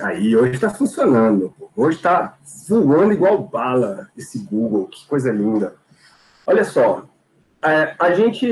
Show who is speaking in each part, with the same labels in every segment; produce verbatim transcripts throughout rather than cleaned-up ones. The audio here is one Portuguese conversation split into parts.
Speaker 1: Aí, hoje está funcionando. Hoje está voando igual bala esse Google. Que coisa linda. Olha só, é, a gente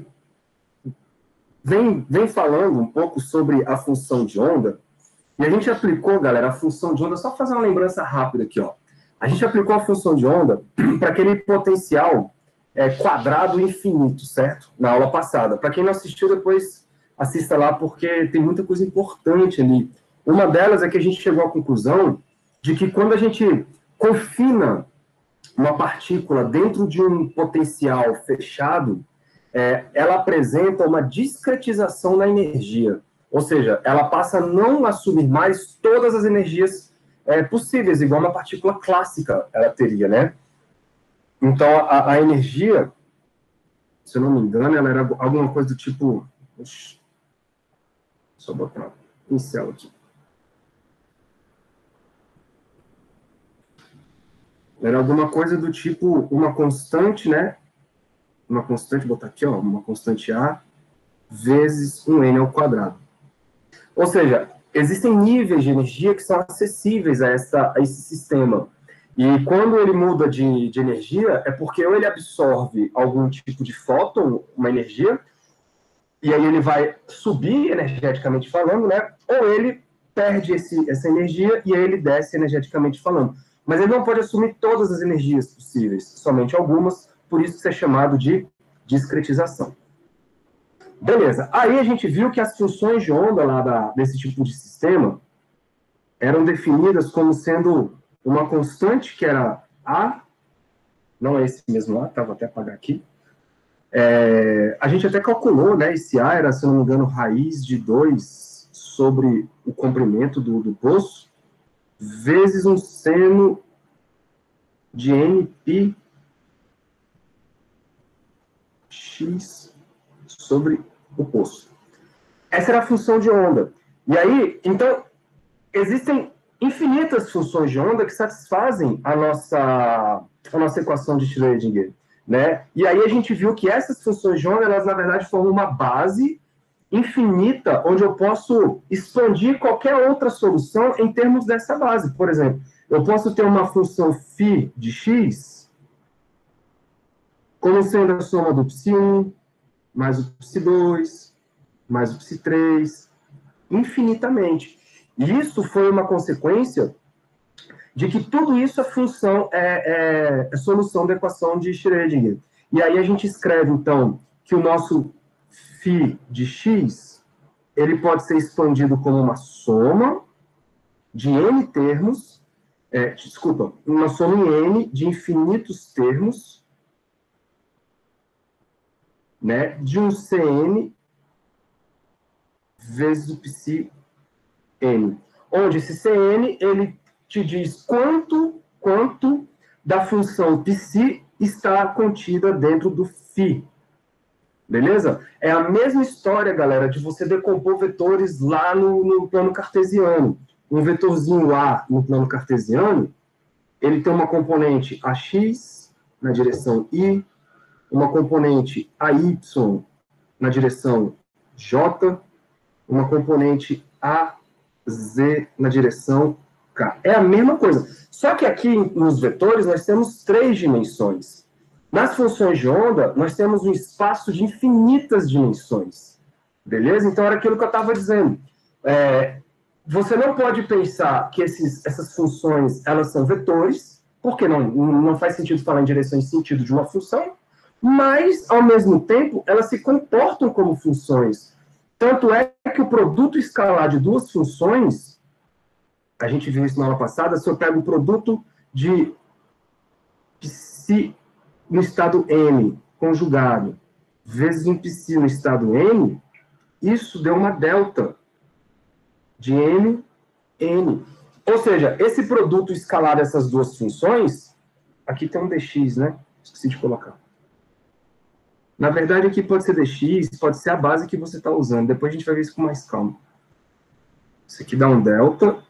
Speaker 1: vem, vem falando um pouco sobre a função de onda, e a gente aplicou, galera, a função de onda, só fazer uma lembrança rápida aqui, ó. A gente aplicou a função de onda para aquele potencial é, quadrado infinito, certo? Na aula passada. Para quem não assistiu, depois assista lá, porque tem muita coisa importante ali. Uma delas é que a gente chegou à conclusão de que quando a gente confina uma partícula dentro de um potencial fechado, é, ela apresenta uma discretização na energia. Ou seja, ela passa a não assumir mais todas as energias é, possíveis, igual uma partícula clássica ela teria, né? Então, a, a energia, se eu não me engano, ela era alguma coisa do tipo... Deixa eu botar um pincel aqui. Era alguma coisa do tipo uma constante, né? Uma constante, vou botar aqui, ó, uma constante A vezes um N ao quadrado. Ou seja, existem níveis de energia que são acessíveis a, essa, a esse sistema. E quando ele muda de, de energia, é porque ou ele absorve algum tipo de fóton, uma energia, e aí ele vai subir energeticamente falando, né? Ou ele perde esse, essa energia e aí ele desce energeticamente falando. Mas ele não pode assumir todas as energias possíveis, somente algumas, por isso que é chamado de discretização. Beleza, aí a gente viu que as funções de onda lá da, desse tipo de sistema eram definidas como sendo uma constante, que era A, não é esse mesmo A, tá? Vou até apagar aqui. É, a gente até calculou, né, esse A era, se não me engano, raiz de dois sobre o comprimento do, do poço, vezes um seno de nπ x sobre o poço. Essa era a função de onda. E aí, então, existem infinitas funções de onda que satisfazem a nossa, a nossa equação de Schrödinger, né? E aí a gente viu que essas funções de onda, elas, na verdade, formam uma base infinita, onde eu posso expandir qualquer outra solução em termos dessa base. Por exemplo, eu posso ter uma função φ de x como sendo a soma do psi um mais o psi dois mais o psi três, infinitamente. E isso foi uma consequência de que tudo isso é função, é, é, é solução da equação de Schrödinger. E aí a gente escreve, então, que o nosso φ de x, ele pode ser expandido como uma soma de n termos, é, desculpa, uma soma em n de infinitos termos, né, de um Cn vezes o psi n. Onde esse Cn, ele te diz quanto, quanto da função psi está contida dentro do φ. Beleza? É a mesma história, galera, de você decompor vetores lá no, no plano cartesiano. Um vetorzinho A no plano cartesiano, ele tem uma componente ax na direção y, uma componente ay na direção j, uma componente az na direção k. É a mesma coisa. Só que aqui nos vetores nós temos três dimensões. Nas funções de onda, nós temos um espaço de infinitas dimensões. Beleza? Então, era aquilo que eu estava dizendo. É, você não pode pensar que esses, essas funções elas são vetores, porque não, não faz sentido falar em direção e sentido de uma função, mas, ao mesmo tempo, elas se comportam como funções. Tanto é que o produto escalar de duas funções, a gente viu isso na aula passada, se eu pego o produto de psi no estado M conjugado, vezes um psi no estado N, isso deu uma delta de M, N. Ou seja, esse produto escalar dessas duas funções, aqui tem um dx, né? Esqueci de colocar. Na verdade, aqui pode ser dx, pode ser a base que você está usando. Depois a gente vai ver isso com mais calma. Isso aqui dá um delta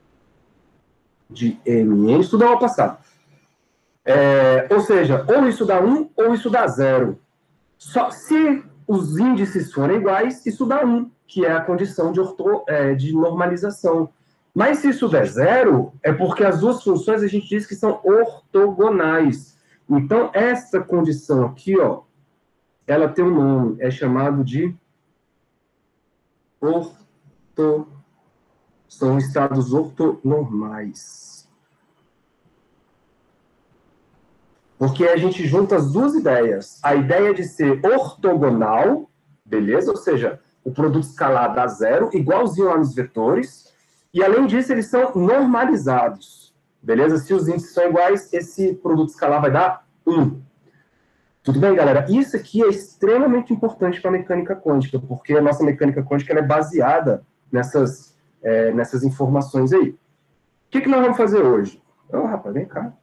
Speaker 1: de M, N, isso dá uma passada. É, ou seja, ou isso dá um, ou isso dá zero. Só se os índices forem iguais, isso dá um, que é a condição de, orto, é, de normalização. Mas se isso der zero, é porque as duas funções a gente diz que são ortogonais. Então, essa condição aqui, ó, ela tem um nome, é chamado de orto, são estados ortonormais. Porque a gente junta as duas ideias. A ideia de ser ortogonal, beleza? Ou seja, o produto escalar dá zero, igualzinho lá nos vetores. E, além disso, eles são normalizados, beleza? Se os índices são iguais, esse produto escalar vai dar um. Tudo bem, galera? Isso aqui é extremamente importante para a mecânica quântica, porque a nossa mecânica quântica ela é baseada nessas, é, nessas informações aí. O que, que nós vamos fazer hoje? Ô, oh, rapaz, vem cá.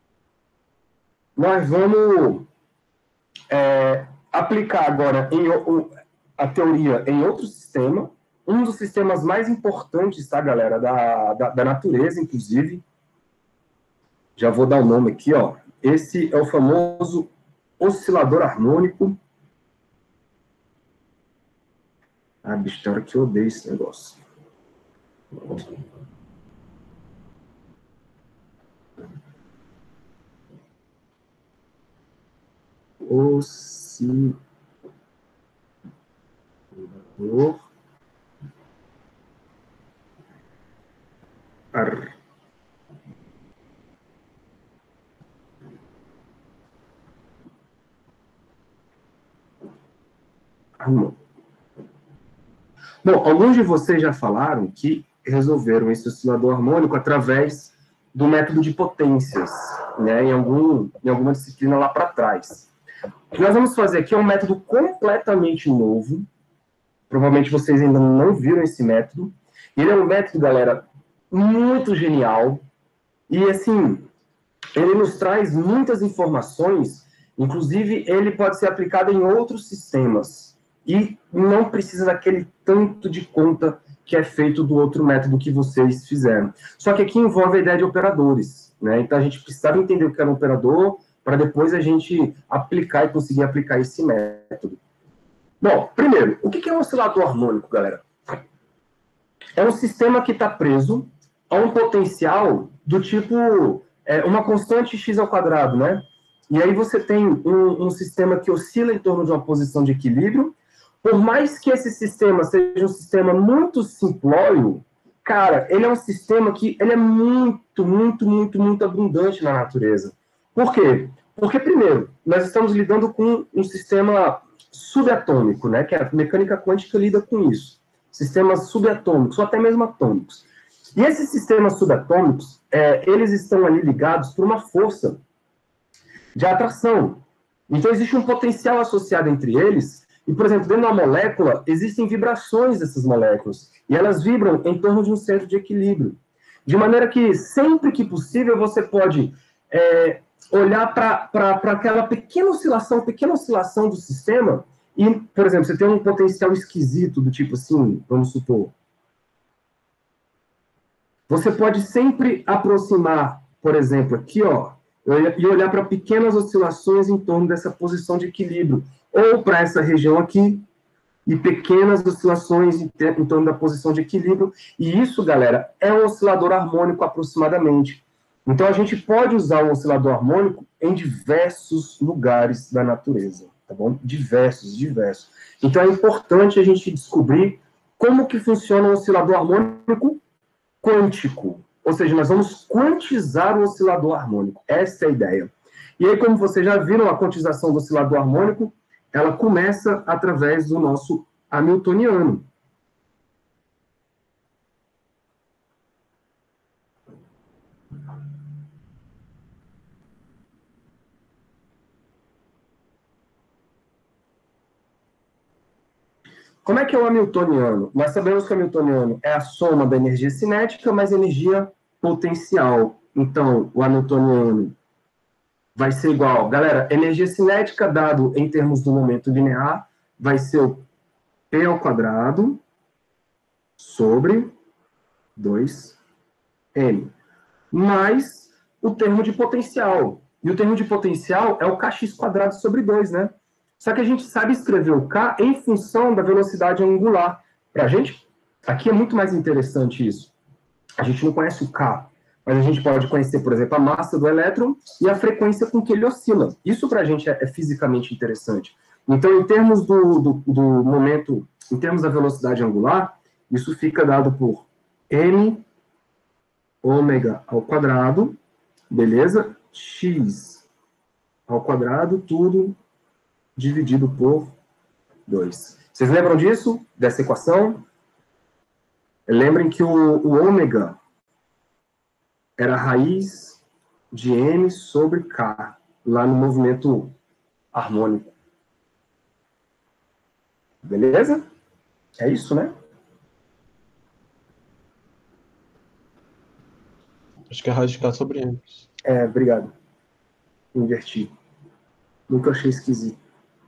Speaker 1: Nós vamos é, aplicar agora em, a teoria em outro sistema, um dos sistemas mais importantes, tá, galera, da, da, da natureza, inclusive. Já vou dar o nome aqui, ó. Esse é o famoso oscilador harmônico. Ah, bicho, tem hora que eu odeio esse negócio. Oscilador harmônico. Bom, alguns de vocês já falaram que resolveram esse oscilador harmônico através do método de potências, né, em, algum, em alguma disciplina lá para trás. O que nós vamos fazer aqui é um método completamente novo. Provavelmente vocês ainda não viram esse método. Ele é um método, galera, muito genial. E, assim, ele nos traz muitas informações. Inclusive, ele pode ser aplicado em outros sistemas. E não precisa daquele tanto de conta que é feito do outro método que vocês fizeram. Só que aqui envolve a ideia de operadores, né? Então, a gente precisava entender o que era um operador para depois a gente aplicar e conseguir aplicar esse método. Bom, primeiro, o que é um oscilador harmônico, galera? É um sistema que está preso a um potencial do tipo é, uma constante x ao quadrado, né? E aí você tem um, um sistema que oscila em torno de uma posição de equilíbrio. Por mais que esse sistema seja um sistema muito simplório, cara, ele é um sistema que ele é muito, muito, muito, muito abundante na natureza. Por quê? Porque, primeiro, nós estamos lidando com um sistema subatômico, né? Que a mecânica quântica lida com isso. Sistemas subatômicos, ou até mesmo atômicos. E esses sistemas subatômicos, é, eles estão ali ligados por uma força de atração. Então, existe um potencial associado entre eles. E, por exemplo, dentro da molécula, existem vibrações dessas moléculas. E elas vibram em torno de um centro de equilíbrio. De maneira que, sempre que possível, você pode é, olhar para aquela pequena oscilação, pequena oscilação do sistema. E, por exemplo, você tem um potencial esquisito, do tipo assim, vamos supor. Você pode sempre aproximar, por exemplo, aqui, ó, e olhar para pequenas oscilações em torno dessa posição de equilíbrio. Ou para essa região aqui, e pequenas oscilações em, em torno da posição de equilíbrio. E isso, galera, é um oscilador harmônico aproximadamente. Então, a gente pode usar um oscilador harmônico em diversos lugares da natureza, tá bom? Diversos, diversos. Então, é importante a gente descobrir como que funciona um oscilador harmônico quântico. Ou seja, nós vamos quantizar o oscilador harmônico. Essa é a ideia. E aí, como vocês já viram, a quantização do oscilador harmônico, ela começa através do nosso hamiltoniano. Como é que é o hamiltoniano? Nós sabemos que o hamiltoniano é a soma da energia cinética mais energia potencial. Então, o hamiltoniano vai ser igual, galera, energia cinética dado em termos do momento linear vai ser o P ao quadrado sobre dois M, mais o termo de potencial. E o termo de potencial é o kx quadrado sobre dois, né? Só que a gente sabe escrever o K em função da velocidade angular. Para a gente, aqui é muito mais interessante isso. A gente não conhece o K, mas a gente pode conhecer, por exemplo, a massa do elétron e a frequência com que ele oscila. Isso para a gente é, é fisicamente interessante. Então, em termos do, do, do momento, em termos da velocidade angular, isso fica dado por m ômega ao quadrado, beleza? X ao quadrado, tudo dividido por dois. Vocês lembram disso? Dessa equação? Lembrem que o, o ômega era a raiz de m sobre k, lá no movimento harmônico. Beleza? É isso, né?
Speaker 2: Acho que é raiz de K sobre M.
Speaker 1: É, obrigado. Inverti. Nunca achei esquisito.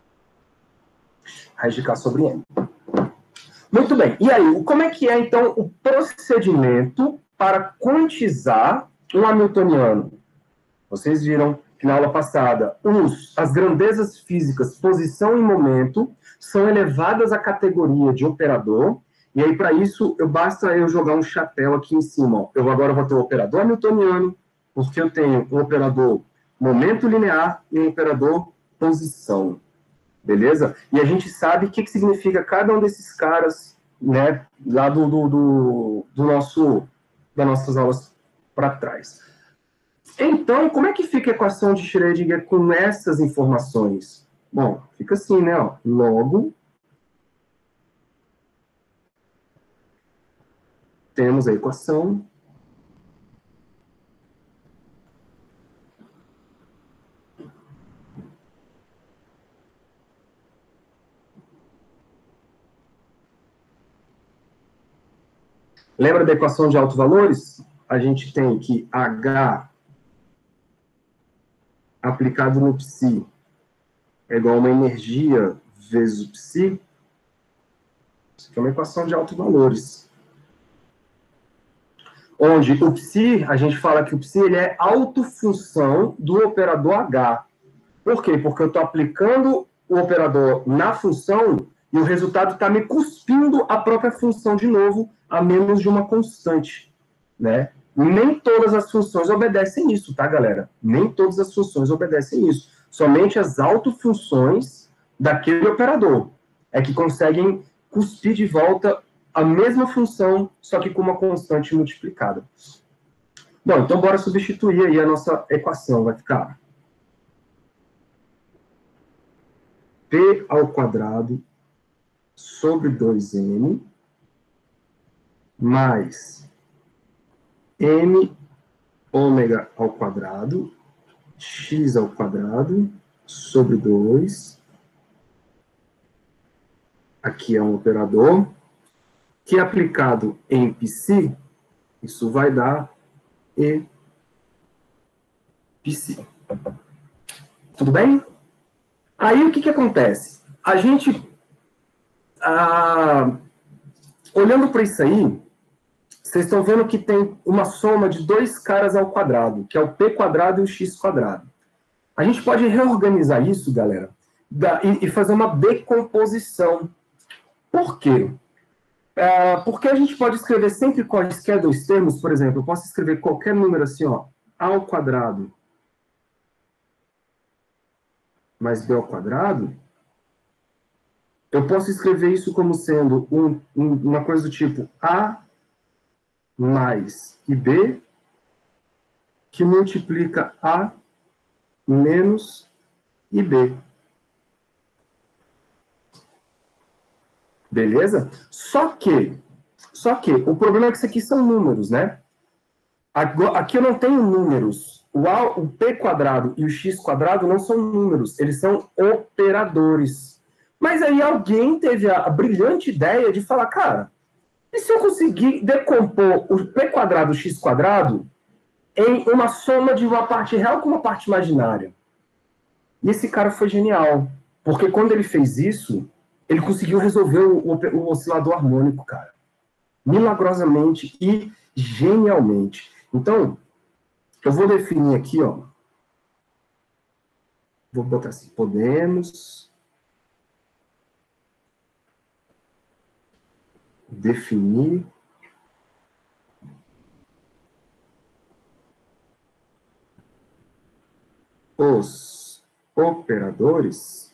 Speaker 1: Raiz de K sobre M. Muito bem. E aí, como é que é, então, o procedimento para quantizar um hamiltoniano? Vocês viram que na aula passada, os, as grandezas físicas, posição e momento, são elevadas à categoria de operador, e aí, para isso, eu, basta eu jogar um chapéu aqui em cima. Ó. Eu agora vou ter o operador hamiltoniano, porque eu tenho um operador momento linear e um operador posição. Beleza? E a gente sabe o que, que significa cada um desses caras, né, lá do, do, do, do nosso, das nossas aulas para trás. Então, como é que fica a equação de Schrödinger com essas informações? Bom, fica assim, né? Ó, logo, temos a equação Lembra da equação de autovalores? A gente tem que H aplicado no psi é igual a uma energia vezes o psi. Isso aqui é uma equação de autovalores. Onde o psi, a gente fala que o psi ele é autofunção do operador H. Por quê? Porque eu estou aplicando o operador na função e o resultado está me cuspindo a própria função de novo, a menos de uma constante, né? Nem todas as funções obedecem isso, tá, galera? Nem todas as funções obedecem isso. Somente as autofunções daquele operador é que conseguem cuspir de volta a mesma função, só que com uma constante multiplicada. Bom, então bora substituir aí a nossa equação. Vai ficar P ao quadrado sobre dois m mais m ômega ao quadrado x ao quadrado sobre dois. Aqui é um operador que, aplicado em psi, isso vai dar e psi. Tudo bem? Aí o que, que acontece? A gente, ah, olhando para isso aí, vocês estão vendo que tem uma soma de dois caras ao quadrado, que é o p quadrado e o x quadrado. A gente pode reorganizar isso, galera, e fazer uma decomposição. Por quê? É, porque a gente pode escrever sempre quaisquer dois termos, por exemplo, eu posso escrever qualquer número assim, ó, a ao quadrado mais b ao quadrado. Eu posso escrever isso como sendo um, um, uma coisa do tipo a mais ib, que multiplica a menos ib. Beleza? Só que, só que, o problema é que isso aqui são números, né? Aqui eu não tenho números. O, a, o p quadrado e o x quadrado não são números, eles são operadores. Mas aí alguém teve a, a brilhante ideia de falar, cara, e se eu conseguir decompor o p quadrado e o x quadrado em uma soma de uma parte real com uma parte imaginária? E esse cara foi genial, porque quando ele fez isso, ele conseguiu resolver o, o, o oscilador harmônico, cara. Milagrosamente e genialmente. Então, eu vou definir aqui, ó. Vou botar assim, podemos definir os operadores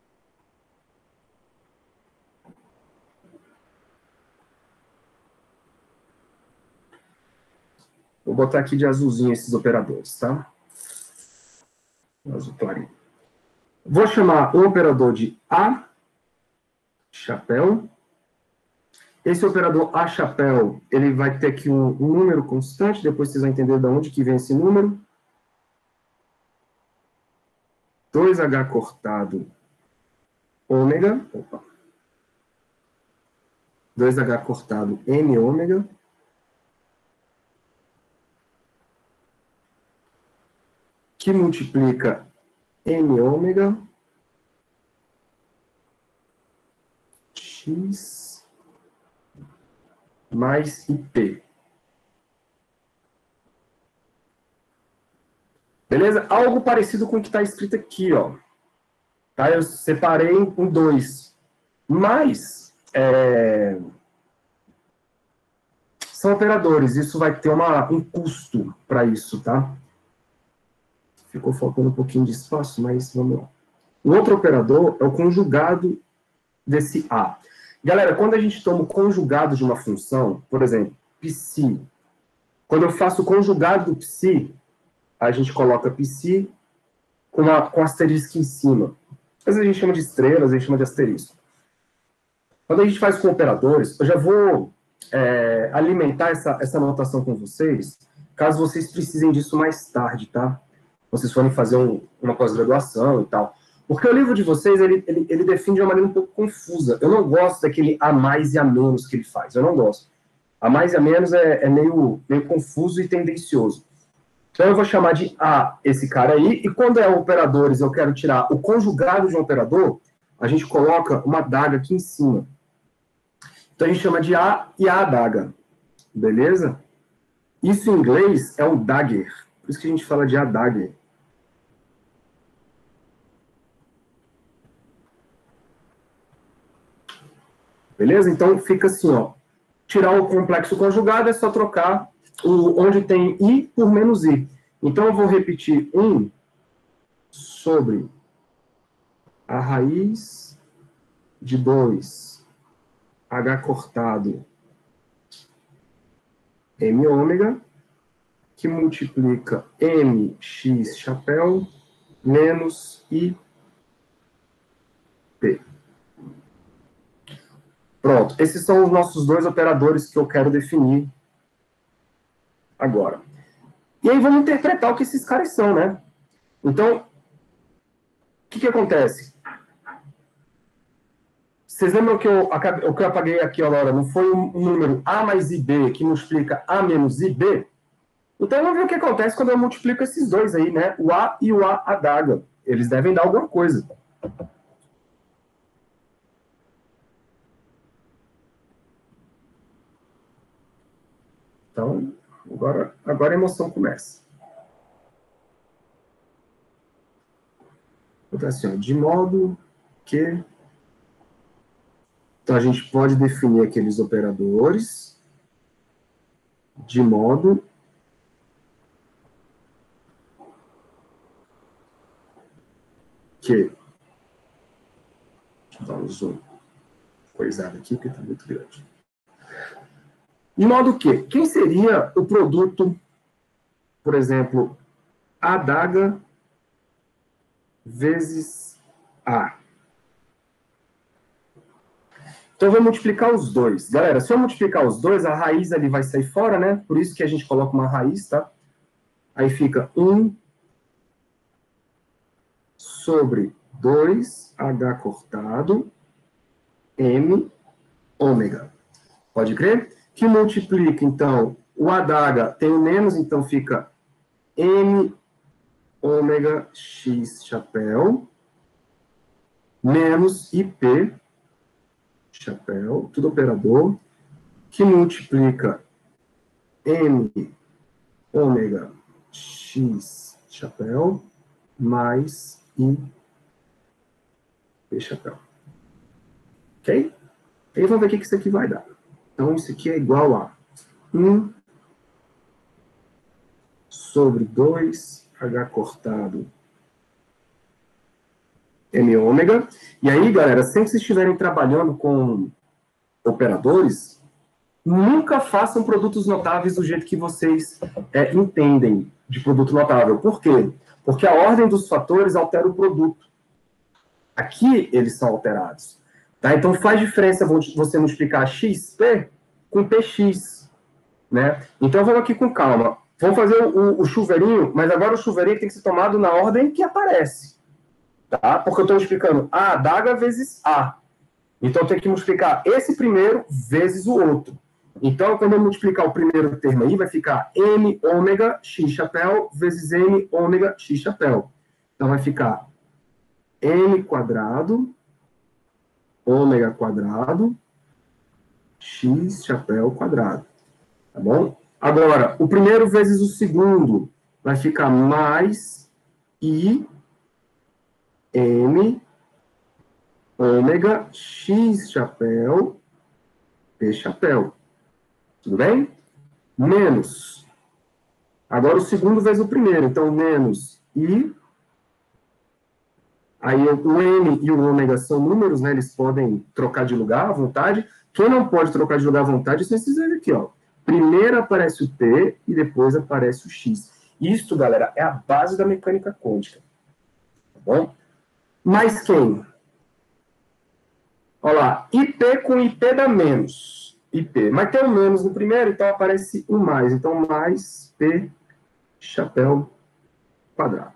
Speaker 1: vou botar aqui de azulzinho esses operadores, tá? Azul clarinho. Vou chamar o operador de A, chapéu. Esse operador A, chapéu, ele vai ter aqui um, um número constante, depois vocês vão entender de onde que vem esse número. dois H cortado ômega. Opa. dois H cortado M ômega. Que multiplica M ômega X mais I P. Beleza? Algo parecido com o que está escrito aqui, ó. Tá? Eu separei em dois. Mas, é... são operadores. Isso vai ter uma, um custo para isso, tá? Ficou faltando um pouquinho de espaço, mas vamos lá. O outro operador é o conjugado desse A. Galera, quando a gente toma o conjugado de uma função, por exemplo, psi, quando eu faço o conjugado do psi, a gente coloca psi com, uma, com asterisco em cima. Às vezes a gente chama de estrelas, a gente chama de asterisco. Quando a gente faz com operadores, eu já vou é, alimentar essa, essa notação com vocês, caso vocês precisem disso mais tarde, tá? Vocês forem fazer um, uma pós-graduação e tal. Porque o livro de vocês, ele, ele, ele define de uma maneira um pouco confusa. Eu não gosto daquele a mais e a menos que ele faz. Eu não gosto. A mais e a menos é, é meio, meio confuso e tendencioso. Então eu vou chamar de A esse cara aí, e quando é operadores eu quero tirar o conjugado de um operador, a gente coloca uma adaga aqui em cima. Então a gente chama de A e a adaga. Beleza? Isso em inglês é o dagger. Por isso que a gente fala de a dagger. Beleza? Então fica assim, ó. Tirar o complexo conjugado é só trocar o, onde tem i por menos i. Então eu vou repetir um sobre a raiz de dois h cortado m ômega, que multiplica mx chapéu menos i p. Pronto, esses são os nossos dois operadores que eu quero definir agora. E aí vamos interpretar o que esses caras são, né? Então, o que, que acontece? Vocês lembram que eu, o que eu apaguei aqui agora? Não foi um número A mais I B que multiplica A menos I B? Então vamos ver o que acontece quando eu multiplico esses dois aí, né? O A e o A adaga. Eles devem dar alguma coisa. Então, agora, agora a emoção começa. Então, assim, ó, de modo que... Então, a gente pode definir aqueles operadores de modo que... Deixa eu dar um zoom coisado aqui, porque está muito grande. De modo que, quem seria o produto, por exemplo, adaga vezes A? Então, eu vou multiplicar os dois. Galera, se eu multiplicar os dois, a raiz ali vai sair fora, né? Por isso que a gente coloca uma raiz, tá? Aí fica um sobre dois h cortado m ômega. Pode crer? Que multiplica, então, o adaga tem o menos, então fica m ômega x chapéu menos ip chapéu, tudo operador, que multiplica m ômega x chapéu mais i p chapéu. Ok? Aí vamos ver o que isso aqui vai dar. Então, isso aqui é igual a um sobre dois h cortado M ômega. E aí, galera, sempre que vocês estiverem trabalhando com operadores, nunca façam produtos notáveis do jeito que vocês é, entendem de produto notável. Por quê? Porque a ordem dos fatores altera o produto. Aqui, eles são alterados. Tá? Então, faz diferença você multiplicar xp com px. Né? Então, vamos aqui com calma. Vamos fazer o, o chuveirinho, mas agora o chuveirinho tem que ser tomado na ordem que aparece. Tá? Porque eu estou explicando A adaga vezes A. Então, eu tenho que multiplicar esse primeiro vezes o outro. Então, quando eu multiplicar o primeiro termo aí, vai ficar M ômega x chapéu vezes M ômega x chapéu. Então, vai ficar M quadrado, ômega quadrado, x chapéu quadrado. Tá bom? Agora, o primeiro vezes o segundo vai ficar mais I M ômega x chapéu p chapéu. Tudo bem? Menos. Agora o segundo vezes o primeiro. Então, menos I. Aí o M e o ômega são números, né? Eles podem trocar de lugar à vontade. Quem não pode trocar de lugar à vontade são esses aí aqui, ó. Primeiro aparece o T e depois aparece o X. Isso, galera, é a base da mecânica quântica. Tá bom? Mais quem? Olha lá, I P com I P dá menos. I P. Mas tem um menos no primeiro, então aparece um mais. Então, mais P chapéu quadrado.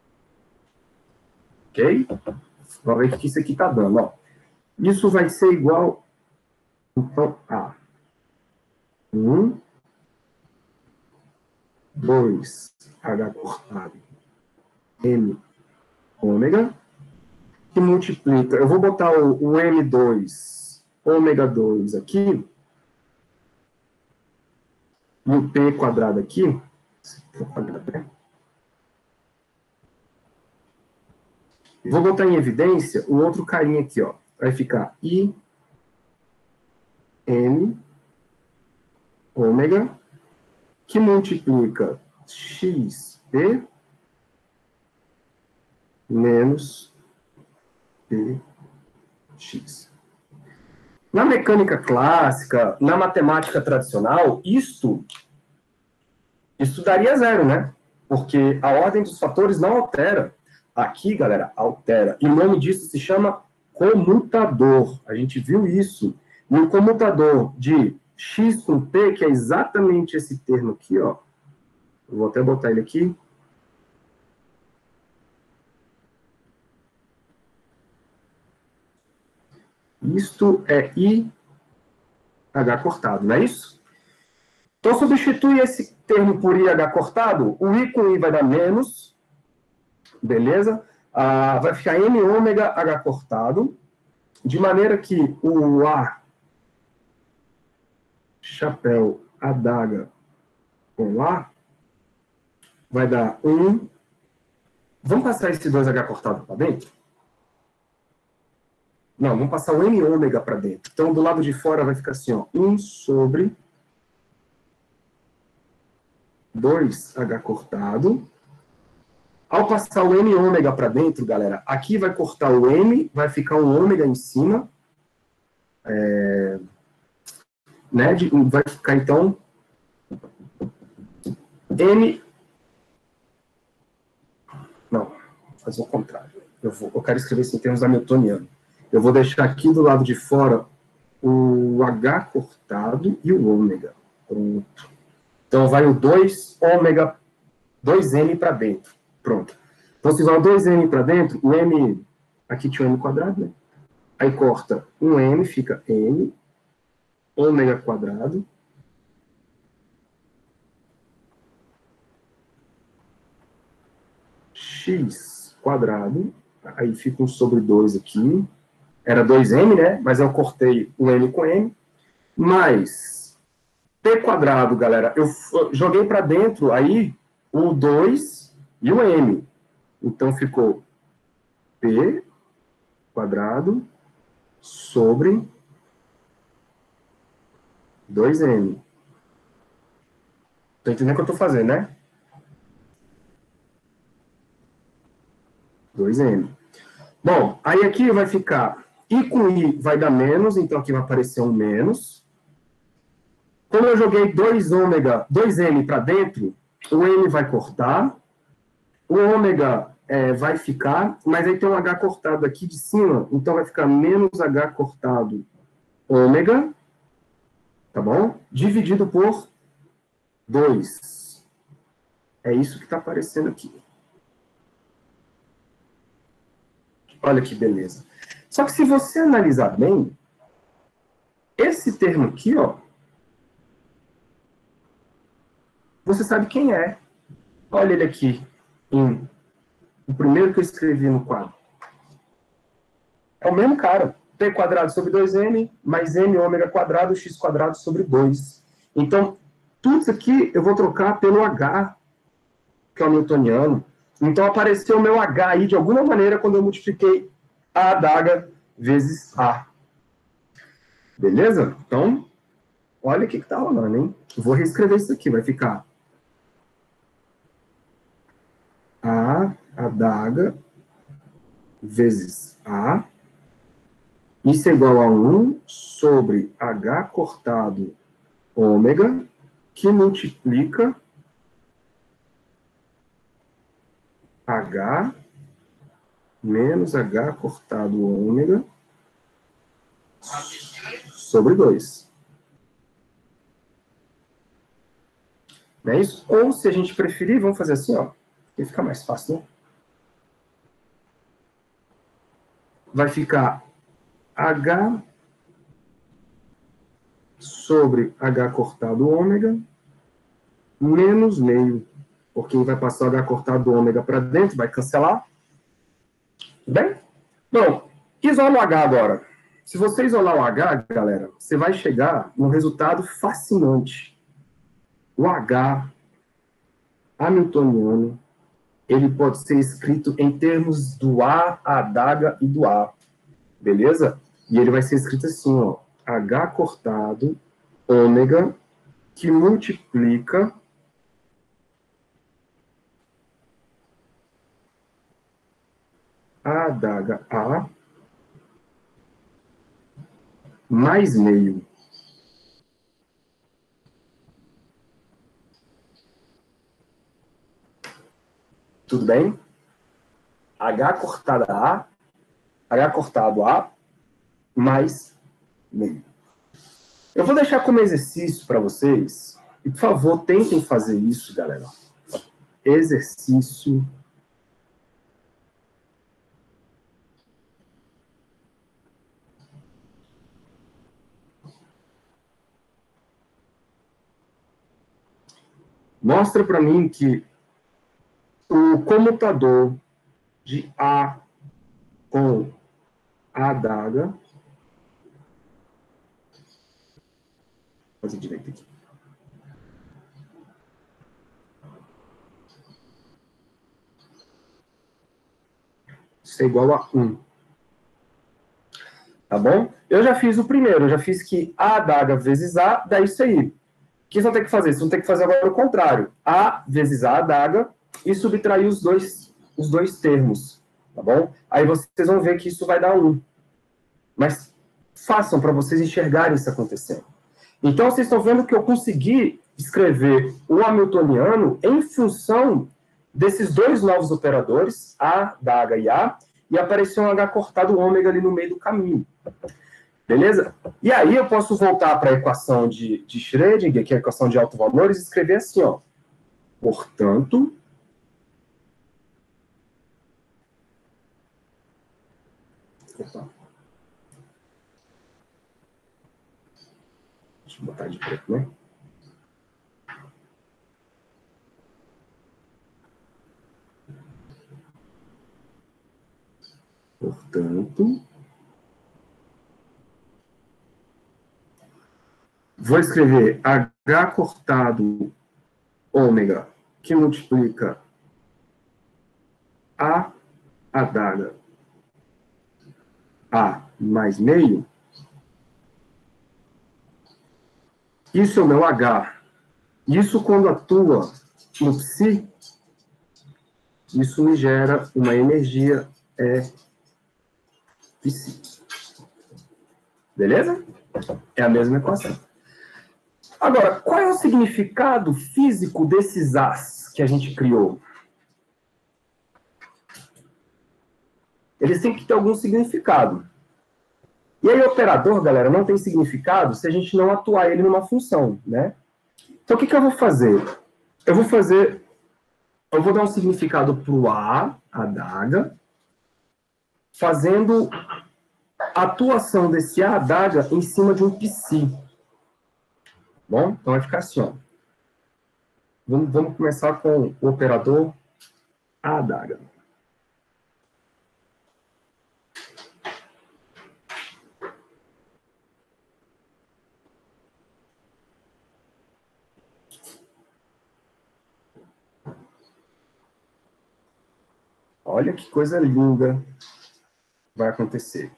Speaker 1: Ok? Vamos ver o que isso aqui está dando. Ó. Isso vai ser igual, então, a um, dois, H cortado, M ômega, que multiplica. Eu vou botar o, o M dois, ômega dois aqui, e o P quadrado aqui. Vou botar em evidência o outro carinha aqui, ó. Vai ficar I M ômega, que multiplica xp menos px. Na mecânica clássica, na matemática tradicional, isto, isto daria zero, né? Porque a ordem dos fatores não altera. Aqui, galera, altera. E o nome disso se chama comutador. A gente viu isso. E o comutador de x com p, que é exatamente esse termo aqui, ó. Eu vou até botar ele aqui. Isto é I H cortado, não é isso? Então, substitui esse termo por I H cortado. O I com I vai dar menos. Beleza? Ah, vai ficar M ômega H cortado. De maneira que o A, chapéu, adaga com A, vai dar um. Vamos passar esse dois H cortado para dentro? Não, vamos passar o M ômega para dentro. Então, do lado de fora vai ficar assim, ó, um sobre dois H cortado. Ao passar o M ômega para dentro, galera, aqui vai cortar o M, vai ficar um ômega em cima. É, né, de, vai ficar, então, M... Não, vou fazer o contrário. Eu, vou, eu quero escrever isso em termos hamiltonianos. Eu vou deixar aqui do lado de fora o H cortado e o ômega. Pronto. Então, vai o dois ômega, dois M para dentro. Pronto. Então, se vai o dois M para dentro, o M... Aqui tinha o M quadrado, né? Aí corta um M, fica M, ômega quadrado, x quadrado, aí fica um sobre dois aqui, era dois M, né? Mas eu cortei o M com M, mais P quadrado, galera, eu joguei para dentro aí o dois e o M. Então ficou P quadrado sobre dois M. Tá entendendo o que eu tô fazendo, né? dois M. Bom, aí aqui vai ficar I com I vai dar menos, então aqui vai aparecer um menos. Como eu joguei dois ômega, dois M para dentro, o M vai cortar, o ômega é, vai ficar, mas aí tem um H cortado aqui de cima, então vai ficar menos H cortado ômega, tá bom? Dividido por dois. É isso que está aparecendo aqui. Olha que beleza. Só que se você analisar bem, esse termo aqui, ó, você sabe quem é. Olha ele aqui, em, o primeiro que eu escrevi no quadro. É o mesmo cara. P quadrado sobre dois M, mais M ômega quadrado, x quadrado sobre dois. Então, tudo isso aqui eu vou trocar pelo H, que é o newtoniano. Então, apareceu o meu H aí, de alguma maneira, quando eu multipliquei A adaga vezes A. Beleza? Então, olha o que está rolando, hein? Eu vou reescrever isso aqui, vai ficar A adaga vezes A. Isso é igual a um sobre H cortado ômega, que multiplica H menos H cortado ômega sobre dois. Não é isso? Ou, se a gente preferir, vamos fazer assim, ó. Que fica mais fácil, né? Vai ficar H sobre H cortado ômega menos meio. Porque vai passar o H cortado ômega para dentro, vai cancelar. Bem? Bom, isola o H agora. Se você isolar o H, galera, você vai chegar num resultado fascinante. O H hamiltoniano, ele pode ser escrito em termos do A, a adaga e do A. Beleza? E ele vai ser escrito assim, ó. H cortado ômega que multiplica a adaga A mais meio. Tudo bem? H cortada A, H cortado A, mais meio. Eu vou deixar como exercício para vocês, e por favor, tentem fazer isso, galera. Exercício. Mostra para mim que o comutador de A com a adaga. Vou fazer direito aqui. Isso é igual a um. Tá bom? Eu já fiz o primeiro, eu já fiz que A adaga vezes A dá isso aí. O que vocês vão ter que fazer? Vocês vão ter que fazer agora o contrário. A vezes A adaga e subtrair os dois, os dois termos. Tá bom? Aí vocês vão ver que isso vai dar um. Mas façam para vocês enxergarem isso acontecendo. Então, vocês estão vendo que eu consegui escrever o hamiltoniano em função desses dois novos operadores, A, adaga e A, e apareceu um H cortado ômega ali no meio do caminho. Beleza? E aí eu posso voltar para a equação de, de Schrödinger, que é a equação de autovalores, e escrever assim, ó. Portanto, opa. Deixa eu botar de preto, né? Portanto, vou escrever H cortado ômega, que multiplica A adaga A mais meio. Isso é o meu H. Isso, quando atua no psi, isso me gera uma energia E Psi. Beleza? É a mesma equação. Agora, qual é o significado físico desses As que a gente criou? Eles têm que ter algum significado. E aí, o operador, galera, não tem significado se a gente não atuar ele numa função, né? Então, o que, que eu vou fazer? Eu vou fazer... Eu vou dar um significado para o A, a adaga, fazendo a atuação desse A adaga em cima de um Psi. Bom, então vai ficar assim, ó. Vamos, vamos começar com o operador A adaga. Olha que coisa linda vai acontecer.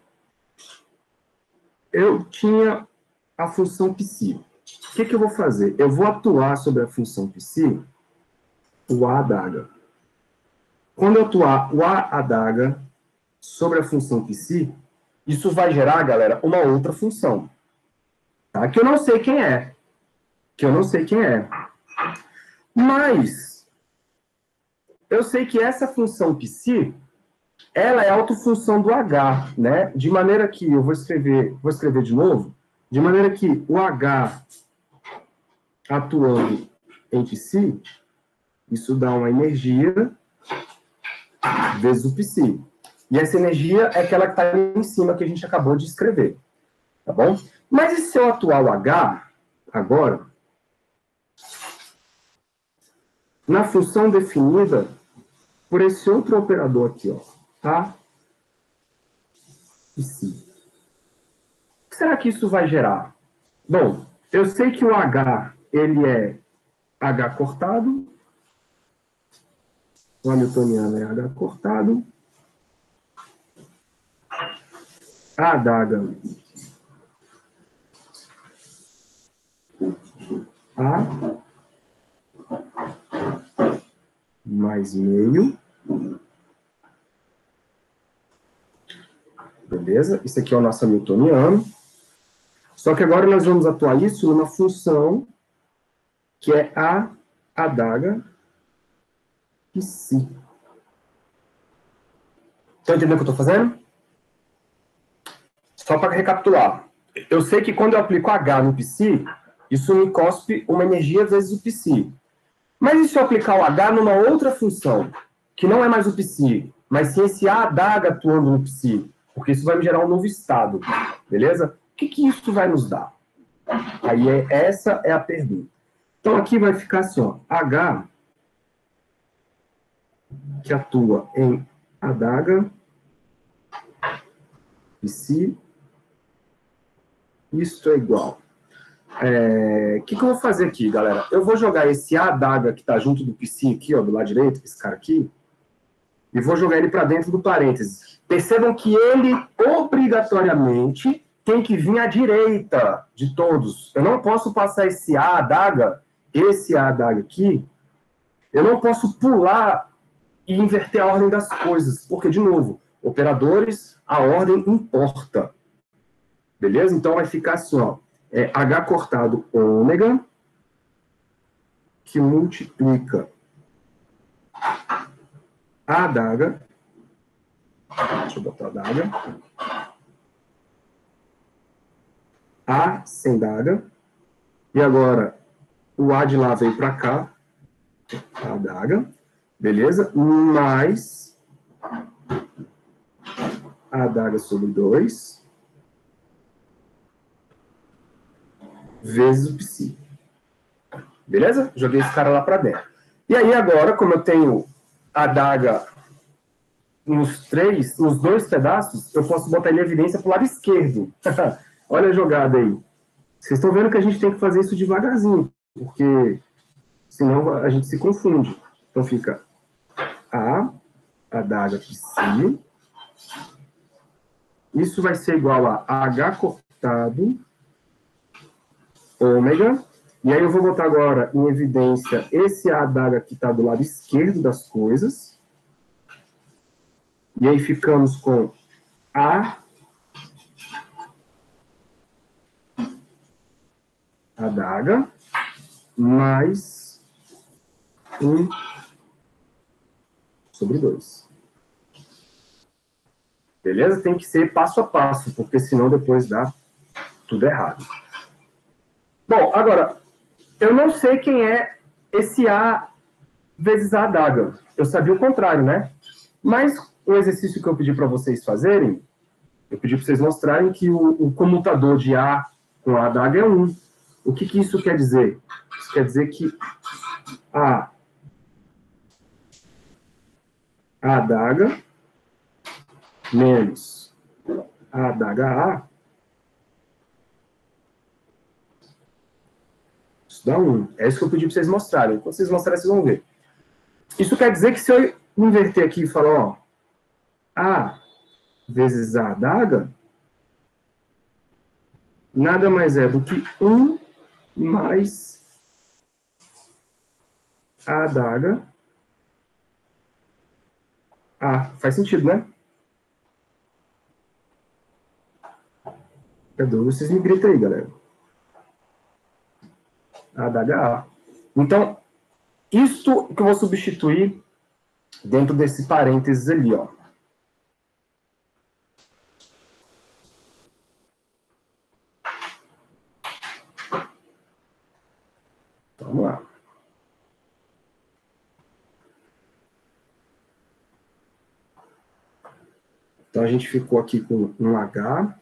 Speaker 1: Eu tinha a função Psi. O que, que eu vou fazer? Eu vou atuar sobre a função Psi, o A adaga. Quando eu atuar o A adaga sobre a função Psi, isso vai gerar, galera, uma outra função. Tá? Que eu não sei quem é. Que eu não sei quem é. Mas eu sei que essa função Psi, ela é autofunção do H, né? De maneira que, eu vou escrever, vou escrever de novo, de maneira que o H atuando em Psi, isso dá uma energia vezes o Psi. E essa energia é aquela que está ali em cima que a gente acabou de escrever. Tá bom? Mas e se eu atuar o H, agora, na função definida por esse outro operador aqui, ó, tá? Psi. O que será que isso vai gerar? Bom, eu sei que o H, ele é H cortado, o hamiltoniano é H cortado, a adaga A mais meio, beleza? Isso aqui é o nosso hamiltoniano. Só que agora nós vamos atuar isso numa função que é a adaga Psi. Estão entendendo o que eu estou fazendo? Só para recapitular. Eu sei que quando eu aplico H no Psi, isso me cospe uma energia vezes o Psi. Mas e se eu aplicar o H numa outra função, que não é mais o Psi, mas sim esse A adaga atuando no Psi? Porque isso vai me gerar um novo estado, beleza? O que, que isso vai nos dar? Aí, é, essa é a pergunta. Então, aqui vai ficar assim, ó, H, que atua em adaga, Psi, isto é igual. O é, que, que eu vou fazer aqui, galera? Eu vou jogar esse A adaga que está junto do Psi aqui, ó, do lado direito, esse cara aqui, e vou jogar ele para dentro do parênteses. Percebam que ele, obrigatoriamente, tem que vir à direita de todos. Eu não posso passar esse A adaga, esse A adaga aqui, eu não posso pular e inverter a ordem das coisas, porque, de novo, operadores, a ordem importa. Beleza? Então vai ficar assim, ó, é H cortado ômega, que multiplica a adaga, deixa eu botar a adaga, A sem daga, e agora o A de lá veio para cá, a adaga, beleza? Mais a adaga sobre dois, vezes o Psi. Beleza? Joguei esse cara lá para dentro. E aí agora, como eu tenho a adaga nos três, nos dois pedaços, eu posso botar ele em evidência para o lado esquerdo. Olha a jogada aí. Vocês estão vendo que a gente tem que fazer isso devagarzinho, porque senão a gente se confunde. Então fica A, adaga Psi. Isso vai ser igual a H cortado ômega. E aí eu vou botar agora em evidência esse A adaga que está do lado esquerdo das coisas. E aí ficamos com A adaga mais um sobre dois. Beleza? Tem que ser passo a passo, porque senão depois dá tudo errado. Bom, agora, eu não sei quem é esse A vezes A adaga. Eu sabia o contrário, né? Mas o exercício que eu pedi para vocês fazerem, eu pedi para vocês mostrarem que o, o comutador de A com A adaga é um. O que, que isso quer dizer? Isso quer dizer que A, A adaga menos A adaga A, isso dá um. É isso que eu pedi para vocês mostrarem. Quando vocês mostrarem, vocês vão ver. Isso quer dizer que se eu inverter aqui e falar, ó, A vezes A adaga, nada mais é do que um mais A adaga A. Faz sentido, né? Cadê? Vocês me gritam aí, galera. A adaga A. Então, isto que eu vou substituir dentro desse parênteses ali, ó. Vamos lá. Então, a gente ficou aqui com um H,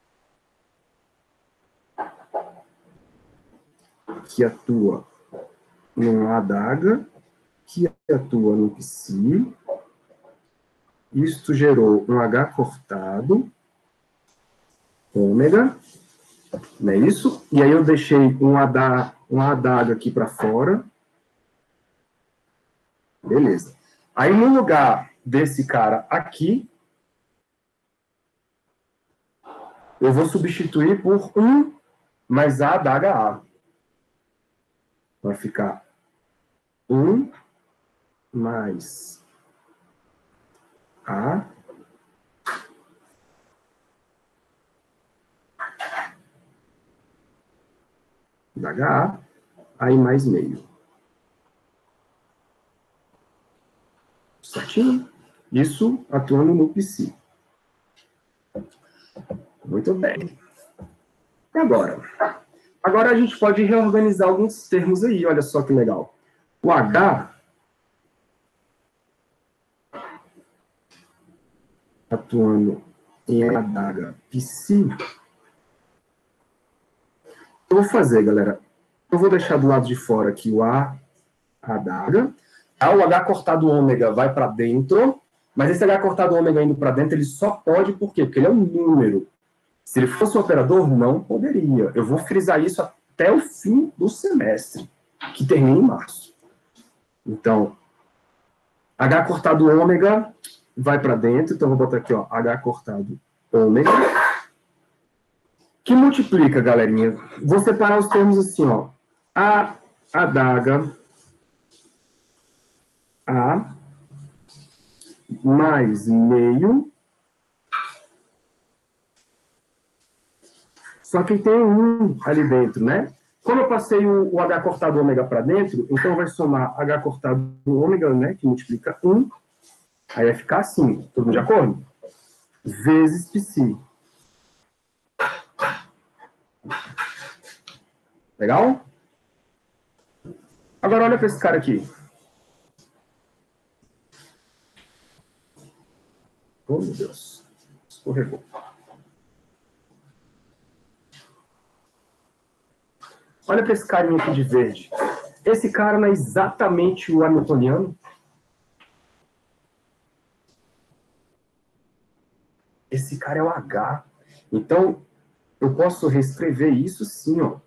Speaker 1: que atua num A adaga, que atua no psi. Isto gerou um H cortado, ômega, não é isso? E aí eu deixei um adaga, um adaga aqui para fora. Beleza. Aí no lugar desse cara aqui, eu vou substituir por um mais A adaga A. Vai ficar um mais A adaga A, aí mais meio. Certinho? Isso atuando no psi. Muito bem. E agora? Agora a gente pode reorganizar alguns termos aí, olha só que legal. O H atuando em adaga psi. Eu vou fazer, galera. Eu vou deixar do lado de fora aqui o A adaga. O H cortado ômega vai para dentro, mas esse H cortado ômega indo para dentro, ele só pode, por quê? Porque ele é um número. Se ele fosse um operador, não poderia. Eu vou frisar isso até o fim do semestre, que termina em março. Então, H cortado ômega vai para dentro, então vou botar aqui, ó, H cortado ômega, que multiplica, galerinha. Vou separar os termos assim, ó. A adaga A mais meio. Só que tem um ali dentro, né? Como eu passei o, o H cortado ômega para dentro, então vai somar H cortado ômega, né? Que multiplica um. Aí vai ficar assim. Todo mundo de acordo? Vezes psi. Legal? Agora olha para esse cara aqui. Oh, meu Deus. Escorregou. Olha para esse carinha aqui de verde. Esse cara não é exatamente o hamiltoniano? Esse cara é o H. Então, eu posso reescrever isso sim, ó.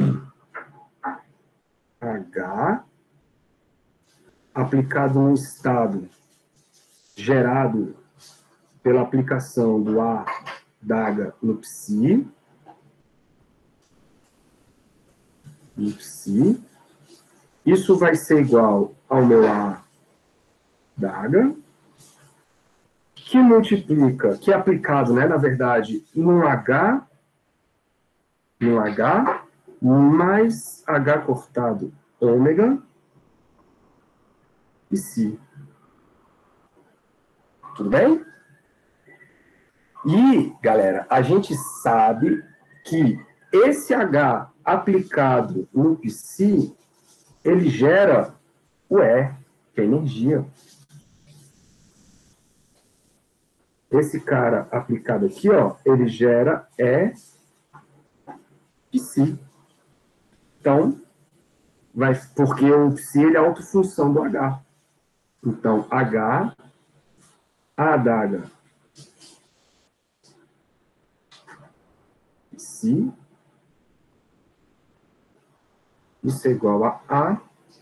Speaker 1: H aplicado no estado gerado pela aplicação do A adaga no psi. No psi. Isso vai ser igual ao meu A adaga, que multiplica, que é aplicado, né, na verdade, no H, no H, mais H cortado ômega psi. Tudo bem? E, galera, a gente sabe que esse H aplicado no psi, ele gera o E, que é energia. Esse cara aplicado aqui, ó, ele gera E psi. Então, vai, porque o psi ele é autofunção do H. Então, H, A adaga, psi, isso é igual a A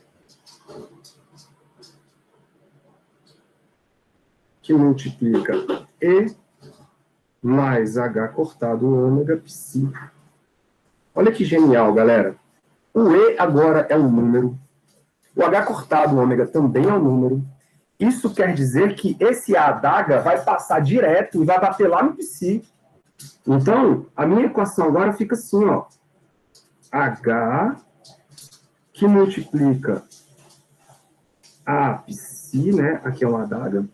Speaker 1: que multiplica E mais H cortado ômega psi. Olha que genial, galera. O E agora é um número. O H cortado ômega também é um número. Isso quer dizer que esse A adaga vai passar direto e vai bater lá no psi. Então, a minha equação agora fica assim, ó. H que multiplica A psi, né? Aqui é uma adaga.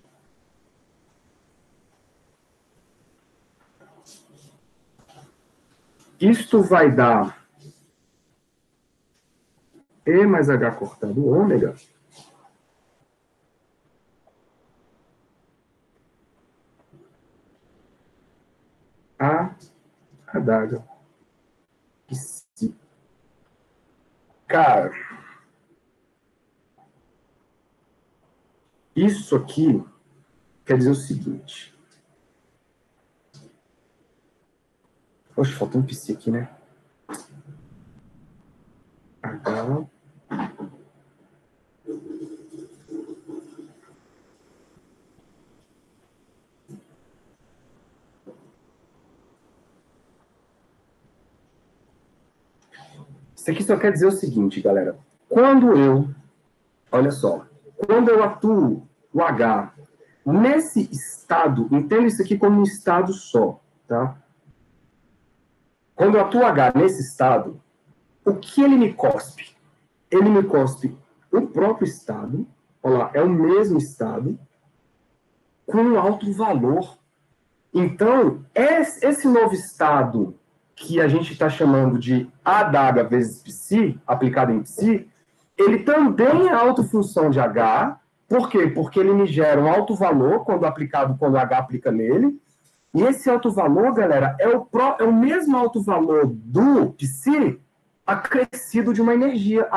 Speaker 1: Isto vai dar E mais H cortado ômega A adaga. Psi. Cara, isso aqui quer dizer o seguinte. Poxa, faltou um psi aqui, né? H. Isso aqui só quer dizer o seguinte, galera. Quando eu, olha só, quando eu atuo o H nesse estado, entenda isso aqui como um estado só, tá? Quando eu atuo H nesse estado, o que ele me cospe? Ele me cospe o próprio estado, olha lá, é o mesmo estado, com um alto valor. Então, esse novo estado que a gente está chamando de A adaga vezes psi, aplicado em psi, ele também é autofunção de H. Por quê? Porque ele me gera um alto valor quando aplicado, quando H aplica nele. E esse alto valor, galera, é o, pro, é o mesmo alto valor do psi acrescido de uma energia.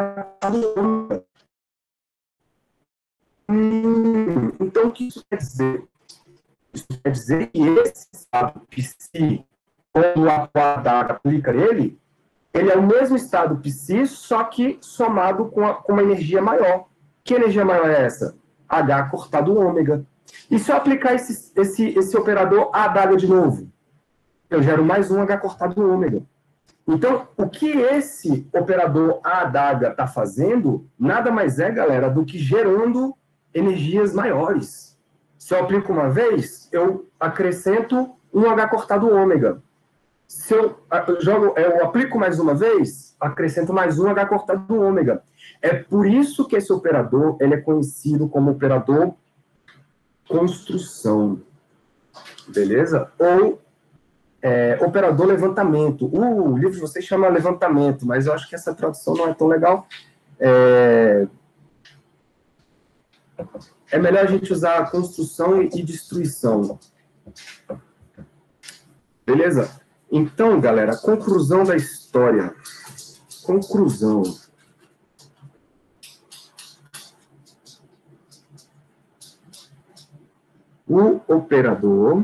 Speaker 1: Hum, então, o que isso quer dizer? Isso quer dizer que esse estado psi, quando a adaga aplica nele, ele é o mesmo estado psi, só que somado com, a, com uma energia maior. Que energia maior é essa? H cortado ômega. E se eu aplicar esse, esse, esse operador A adaga de novo? Eu gero mais um H cortado ômega. Então, o que esse operador A adaga está fazendo, nada mais é, galera, do que gerando energias maiores. Se eu aplico uma vez, eu acrescento um H cortado ômega. Se eu, jogo, eu aplico mais uma vez, acrescento mais um H cortado ômega. É por isso que esse operador ele é conhecido como operador construção. Beleza? Ou é, operador levantamento. Uh, o livro de vocês chama levantamento, mas eu acho que essa tradução não é tão legal. É, é melhor a gente usar construção e destruição. Beleza? Então, galera, conclusão da história. Conclusão. O operador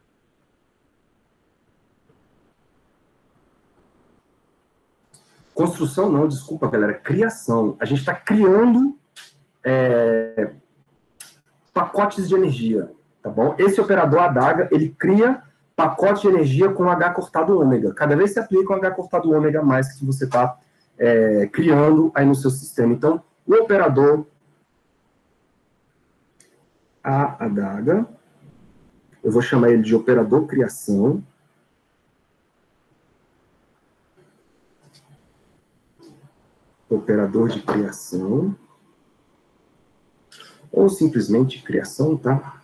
Speaker 1: construção não, desculpa, galera, criação. A gente está criando é, pacotes de energia, tá bom? Esse operador adaga, ele cria pacote de energia com H cortado ômega. Cada vez se aplica um H cortado ômega a mais que você está é, criando aí no seu sistema. Então, o operador A adaga, eu vou chamar ele de operador criação. operador de criação, ou simplesmente criação, tá?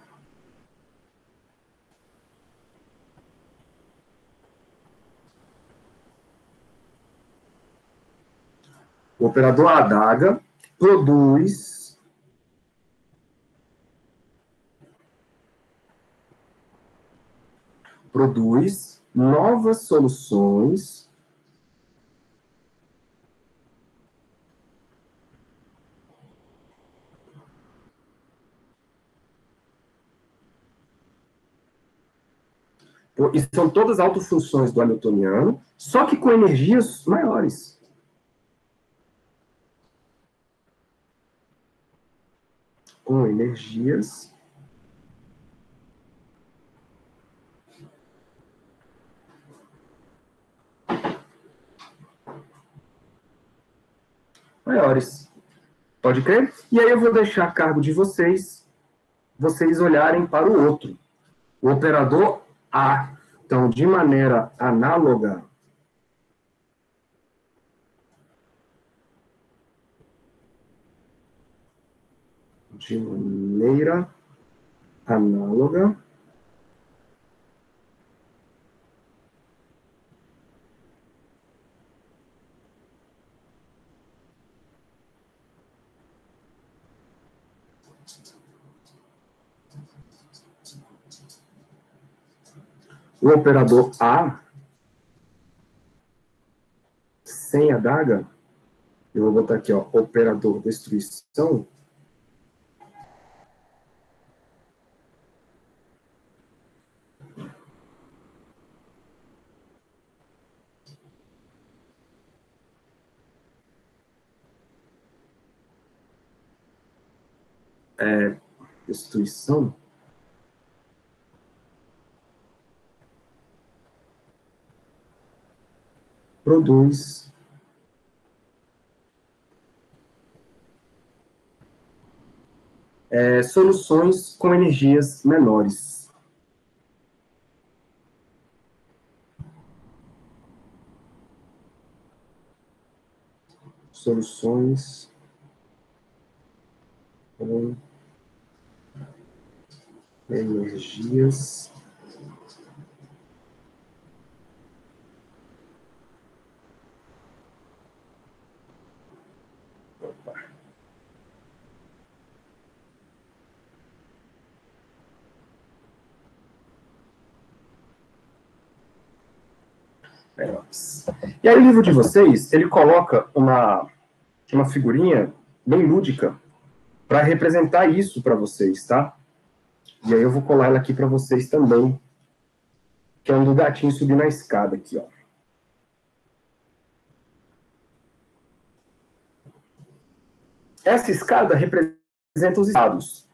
Speaker 1: O operador adaga produz produz novas soluções e são todas autofunções do hamiltoniano, só que com energias maiores. Com energias maiores. Pode crer? E aí eu vou deixar a cargo de vocês, vocês olharem para o outro. O operador A. Então, de maneira análoga, de maneira análoga, o operador A, sem adaga, eu vou botar aqui, ó, operador destruição, é, destruição, produz é, soluções com energias menores. Soluções com energias menores. E aí o livro de vocês, ele coloca uma, uma figurinha bem lúdica para representar isso para vocês, tá? E aí eu vou colar ela aqui para vocês também, que é um do gatinho subir na escada aqui, ó. Essa escada representa os estados.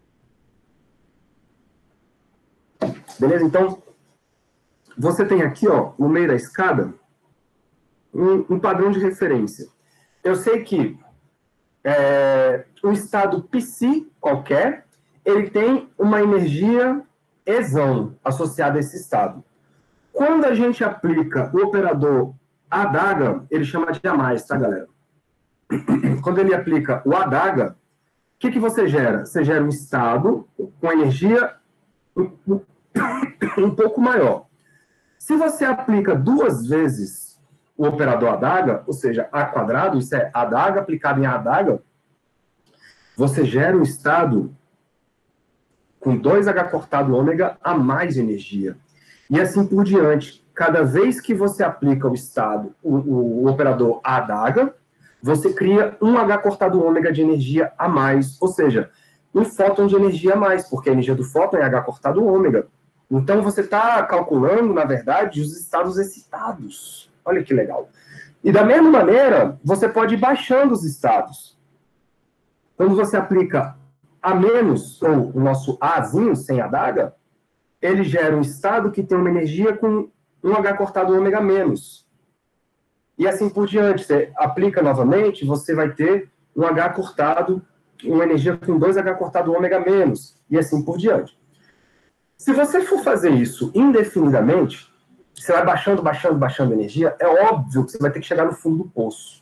Speaker 1: Beleza? Então, você tem aqui, ó, no meio da escada, um, um padrão de referência. Eu sei que é, um estado psi qualquer, ele tem uma energia exão associada a esse estado. Quando a gente aplica o operador adaga, ele chama de a mais, tá, galera? Quando ele aplica o adaga, o que, que você gera? Você gera um estado com energia um, um pouco maior. Se você aplica duas vezes o operador adaga, ou seja, A quadrado, isso é adaga aplicado em adaga, você gera um estado com dois H cortado ômega a mais energia. E assim por diante. Cada vez que você aplica o estado, o, o, o operador adaga, você cria um H cortado ômega de energia a mais, ou seja, um fóton de energia a mais, porque a energia do fóton é H cortado ômega. Então, você está calculando, na verdade, os estados excitados. Olha que legal. E da mesma maneira, você pode ir baixando os estados. Quando você aplica A menos, ou o nosso Azinho, sem adaga, ele gera um estado que tem uma energia com um H cortado ômega menos. E assim por diante. Você aplica novamente, você vai ter um H cortado, uma energia com dois H cortado ômega menos. E assim por diante. Se você for fazer isso indefinidamente, você vai baixando, baixando, baixando energia, é óbvio que você vai ter que chegar no fundo do poço.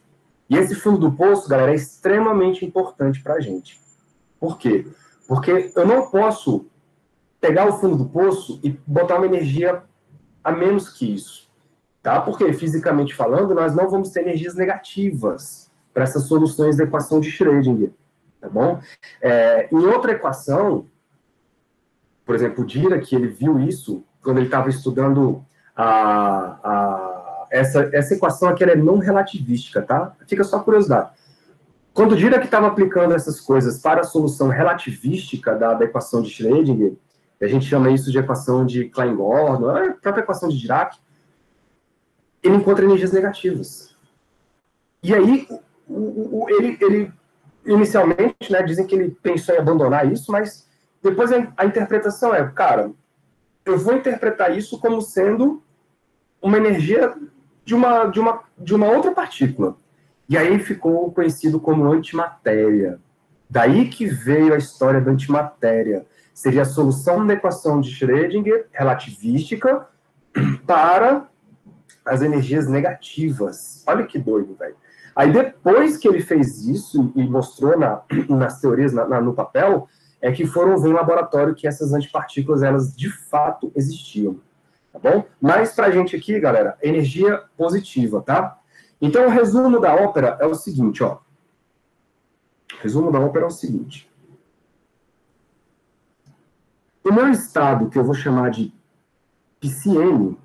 Speaker 1: E esse fundo do poço, galera, é extremamente importante para a gente. Por quê? Porque eu não posso pegar o fundo do poço e botar uma energia a menos que isso. Tá? Porque, fisicamente falando, nós não vamos ter energias negativas para essas soluções da equação de Schrödinger. Tá bom? É, em outra equação, por exemplo, o Dirac, ele viu isso quando ele estava estudando a, a, essa, essa equação aqui, ela é não relativística, tá? Fica só curiosidade. Quando o Dirac estava aplicando essas coisas para a solução relativística da, da equação de Schrödinger, a gente chama isso de equação de Klein-Gordon, a própria equação de Dirac, ele encontra energias negativas. E aí, o, o, ele, ele, inicialmente, né, dizem que ele pensou em abandonar isso, mas depois a, a interpretação é, cara, eu vou interpretar isso como sendo uma energia de uma, de uma, de uma outra partícula. E aí ficou conhecido como antimatéria. Daí que veio a história da antimatéria. Seria a solução da equação de Schrödinger relativística para as energias negativas. Olha que doido, velho. Aí depois que ele fez isso e mostrou na, nas teorias, na, na, no papel, é que foram ver em laboratório que essas antipartículas, elas de fato existiam. Tá bom? Mas pra gente aqui, galera, energia positiva, tá? Então o resumo da ópera é o seguinte, ó. O resumo da ópera é o seguinte. O meu estado, que eu vou chamar de psi-n,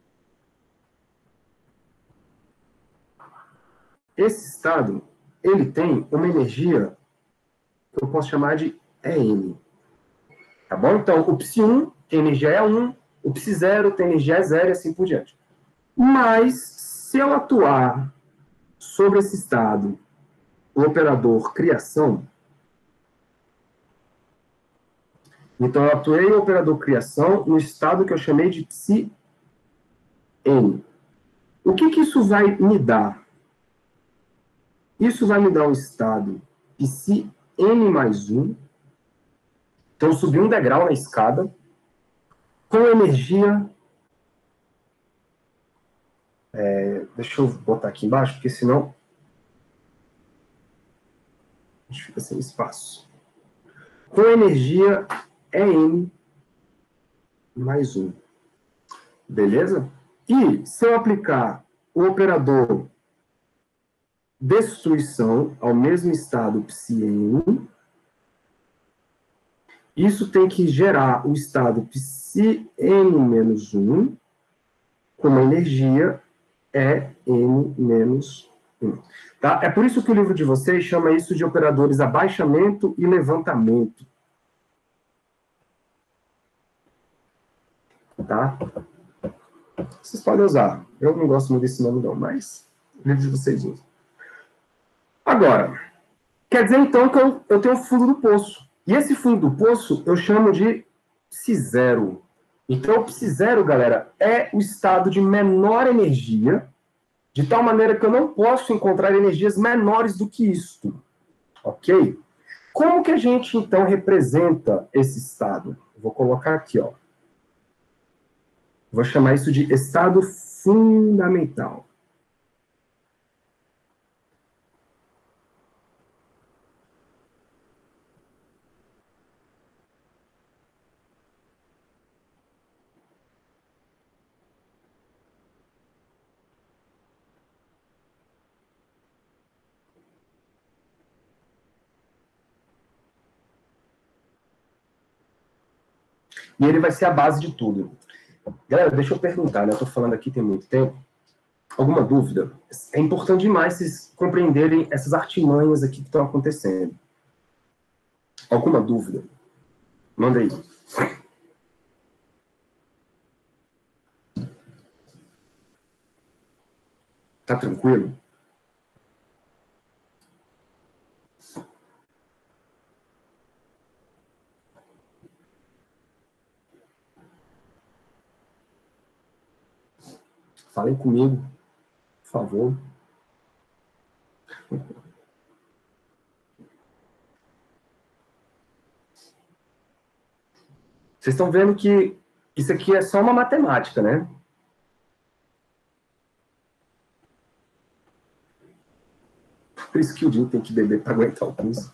Speaker 1: esse estado, ele tem uma energia que eu posso chamar de E N. Tá bom? Então, o psi um tem energia E um, o psi zero tem energia E zero e assim por diante. Mas, se eu atuar sobre esse estado, o operador criação, então eu atuei o operador criação no estado que eu chamei de psi-n. O que que isso vai me dar? Isso vai me dar um estado psi-n mais um. Então, eu subi um degrau na escada com energia... É, deixa eu botar aqui embaixo, porque senão a gente fica sem espaço. Com energia E N mais um. Beleza? E se eu aplicar o operador destruição ao mesmo estado psi-n, isso tem que gerar o estado psi-n menos um com uma energia E N menos um. Tá? É por isso que o livro de vocês chama isso de operadores abaixamento e levantamento. Tá? Vocês podem usar. Eu não gosto muito desse nome não, mas o livro de vocês usam. Agora, quer dizer então que eu, eu tenho um fundo do poço. E esse fundo do poço eu chamo de psi zero. Então, o psi zero, galera, é o estado de menor energia, de tal maneira que eu não posso encontrar energias menores do que isto. Ok? Como que a gente, então, representa esse estado? Vou colocar aqui, ó. Vou chamar isso de estado fundamental. E ele vai ser a base de tudo. Galera, deixa eu perguntar, né? Eu tô falando aqui tem muito tempo. Alguma dúvida? É importante demais vocês compreenderem essas artimanhas aqui que estão acontecendo. Alguma dúvida? Manda aí. Tá tranquilo? Falem comigo, por favor. Vocês estão vendo que isso aqui é só uma matemática, né? Por isso que o Dinho tem que beber para aguentar o curso.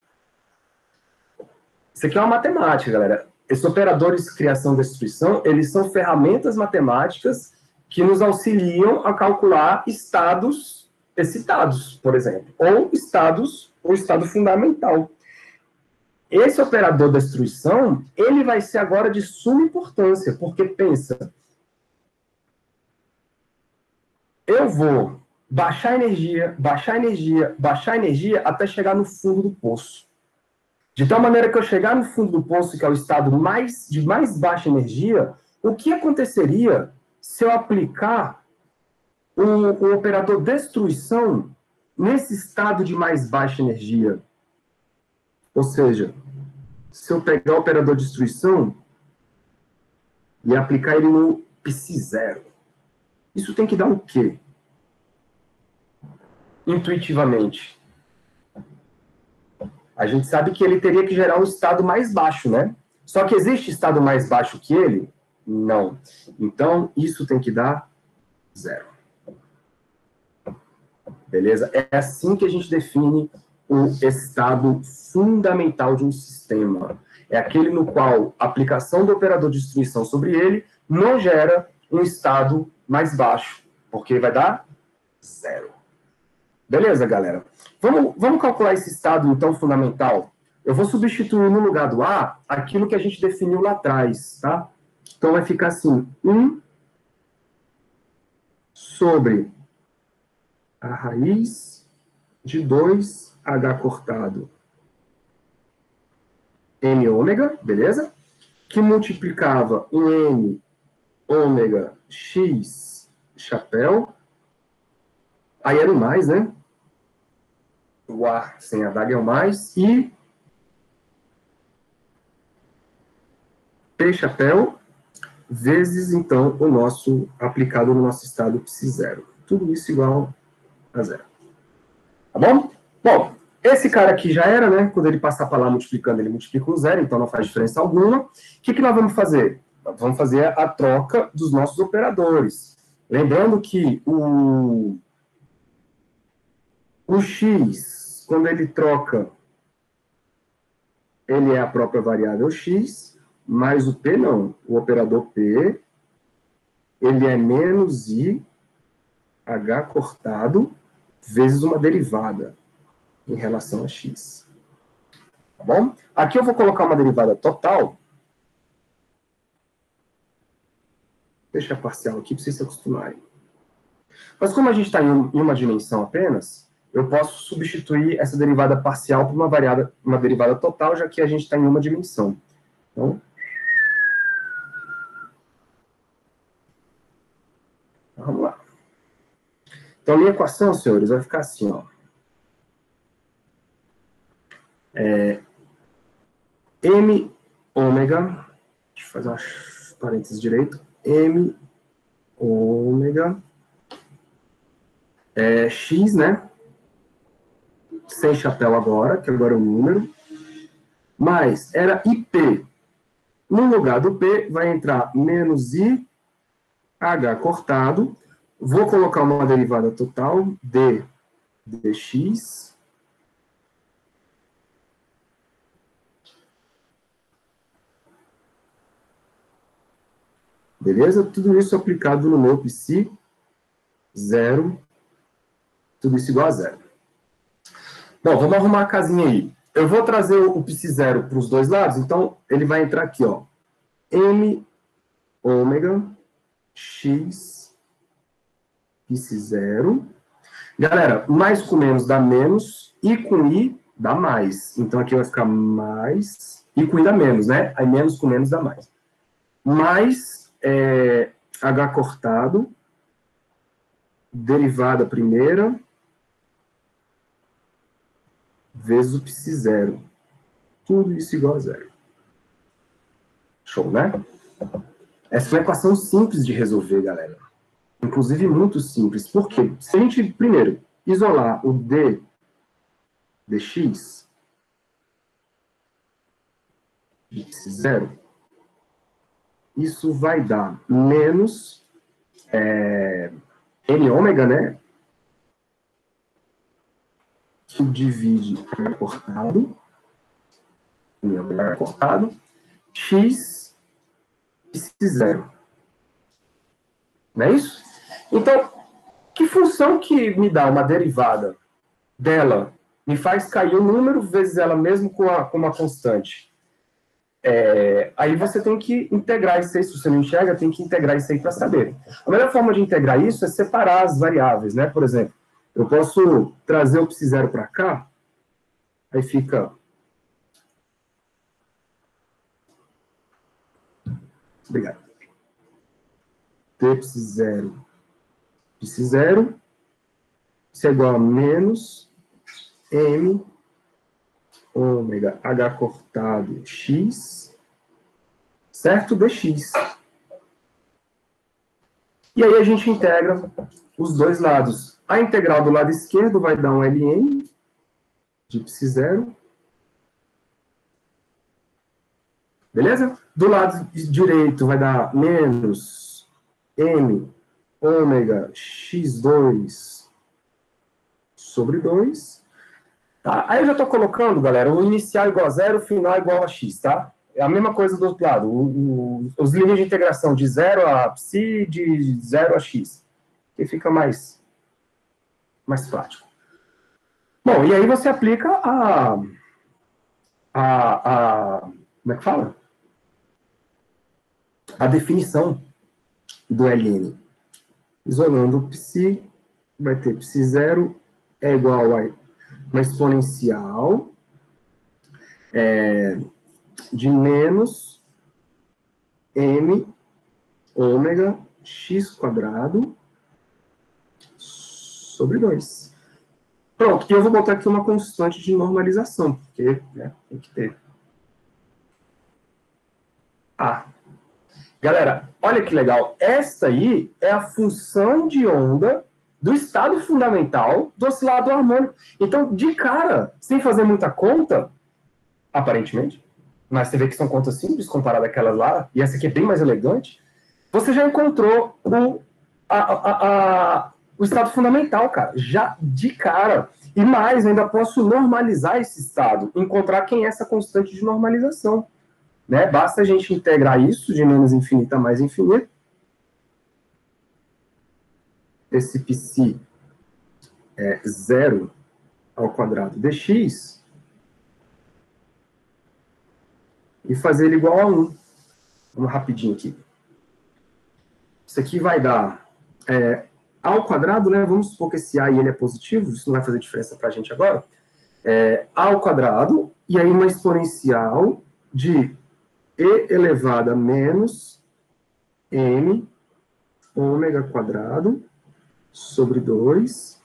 Speaker 1: Isso aqui é uma matemática, galera. Esses operadores de criação e destruição, eles são ferramentas matemáticas que nos auxiliam a calcular estados excitados, por exemplo, ou estados, ou estado fundamental. Esse operador de destruição, ele vai ser agora de suma importância, porque pensa, eu vou baixar energia, baixar energia, baixar energia até chegar no fundo do poço. De tal maneira que eu chegar no fundo do poço, que é o estado mais, de mais baixa energia, o que aconteceria se eu aplicar o, o operador destruição nesse estado de mais baixa energia? Ou seja, se eu pegar o operador de destruição e aplicar ele no psi zero, isso tem que dar o quê? Intuitivamente. A gente sabe que ele teria que gerar um estado mais baixo, né? Só que existe estado mais baixo que ele? Não. Então, isso tem que dar zero. Beleza? É assim que a gente define o estado fundamental de um sistema. É aquele no qual a aplicação do operador de destruição sobre ele não gera um estado mais baixo, porque vai dar zero. Beleza, galera? Vamos, vamos calcular esse estado, então, fundamental. Eu vou substituir no lugar do A aquilo que a gente definiu lá atrás, tá? Então, vai ficar assim, um sobre a raiz de dois H cortado M ômega, beleza? Que multiplicava um M ômega X chapéu. Aí era o mais, né? O A sem a adaga é o mais. E P chapéu vezes, então, o nosso aplicado no nosso estado psi zero. Tudo isso igual a zero. Tá bom? Bom, esse cara aqui já era, né? Quando ele passar para lá multiplicando, ele multiplica com zero, então não faz diferença alguma. O que, que nós vamos fazer? Nós vamos fazer a troca dos nossos operadores. Lembrando que o, o x, quando ele troca, ele é a própria variável x, mas o p não. O operador p, ele é menos i, h cortado, vezes uma derivada em relação a x. Tá bom? Aqui eu vou colocar uma derivada total. Deixa a parcial aqui para vocês se acostumarem. Mas como a gente está em uma dimensão apenas, eu posso substituir essa derivada parcial por uma, variada, uma derivada total, já que a gente está em uma dimensão. Então, vamos lá. Então, a minha equação, senhores, vai ficar assim, ó. É, M ômega, deixa eu fazer umas parênteses direito, M ômega, é, X, né? Sem chapéu agora, que agora é o número, mas era I P. No lugar do P vai entrar menos I, H cortado, vou colocar uma derivada total, D, dx, beleza? Tudo isso aplicado no meu psi zero, tudo isso igual a zero. Bom, vamos arrumar a casinha aí. Eu vou trazer o psi zero para os dois lados, então ele vai entrar aqui, ó. M ômega x psi zero. Galera, mais com menos dá menos, e com i dá mais. Então aqui vai ficar mais, e com i dá menos, né? Aí menos com menos dá mais. Mais é, h cortado, derivada primeira, vezes o psi zero. Tudo isso igual a zero. Show, né? Essa é uma equação simples de resolver, galera. Inclusive muito simples. Por quê? Se a gente, primeiro, isolar o d dx de psi zero, isso vai dar menos é, n ômega, né? subdivide H cortado, H cortado, x e zero. Não é isso? Então, que função que me dá uma derivada dela me faz cair o número vezes ela mesmo com, a, com uma constante? É, aí você tem que integrar isso aí, se você não enxerga, tem que integrar isso aí para saber. A melhor forma de integrar isso é separar as variáveis, né? Por exemplo, eu posso trazer o psi zero para cá, aí fica... Obrigado. T psi zero, psi zero, isso é igual a menos m ômega h cortado x, certo? Dx. E aí a gente integra os dois lados. A integral do lado esquerdo vai dar um ln de psi zero. Beleza? Do lado direito vai dar menos m ômega x dois sobre dois. Tá? Aí eu já estou colocando, galera, o inicial igual a zero, o final igual a x, tá? É a mesma coisa do outro lado. O, o, os limites de integração de zero a psi, de zero a x. Que fica mais, mais prático. Bom, e aí você aplica a... a, a como é que fala? A definição do ln. Isolando o psi, vai ter psi zero é igual a uma exponencial é, de menos m ômega x quadrado sobre dois. Pronto, e eu vou botar aqui uma constante de normalização, porque né, tem que ter. Ah, galera, olha que legal. Essa aí é a função de onda do estado fundamental do oscilador harmônico. Então, de cara, sem fazer muita conta, aparentemente, mas você vê que são contas simples comparado àquelas lá, e essa aqui é bem mais elegante, você já encontrou o, a, a, a, o estado fundamental, cara, já de cara. E mais, eu ainda posso normalizar esse estado, encontrar quem é essa constante de normalização. Né? Basta a gente integrar isso de menos infinito a mais infinito. Esse psi é zero ao quadrado dx e fazer ele igual a um. Vamos rapidinho aqui. Isso aqui vai dar é, ao quadrado, né? Vamos supor que esse a e ele é positivo, isso não vai fazer diferença para a gente agora. É, a ao quadrado, e aí uma exponencial de e elevado a menos m ômega quadrado sobre dois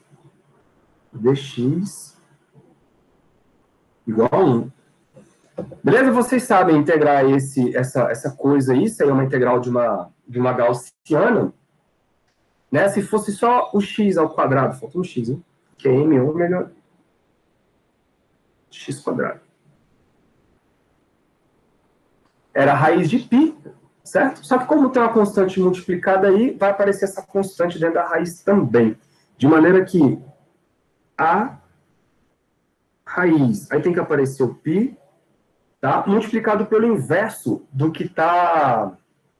Speaker 1: dx igual a um. Beleza? Vocês sabem integrar esse, essa, essa coisa aí, isso aí é uma integral de uma, de uma gaussiana. Né? Se fosse só o x ao quadrado, falta um x, hein? Que é m ômega x quadrado. Era a raiz de π, certo? Só que como tem uma constante multiplicada aí, vai aparecer essa constante dentro da raiz também. De maneira que a raiz, aí tem que aparecer o π, tá? Multiplicado pelo inverso do que está...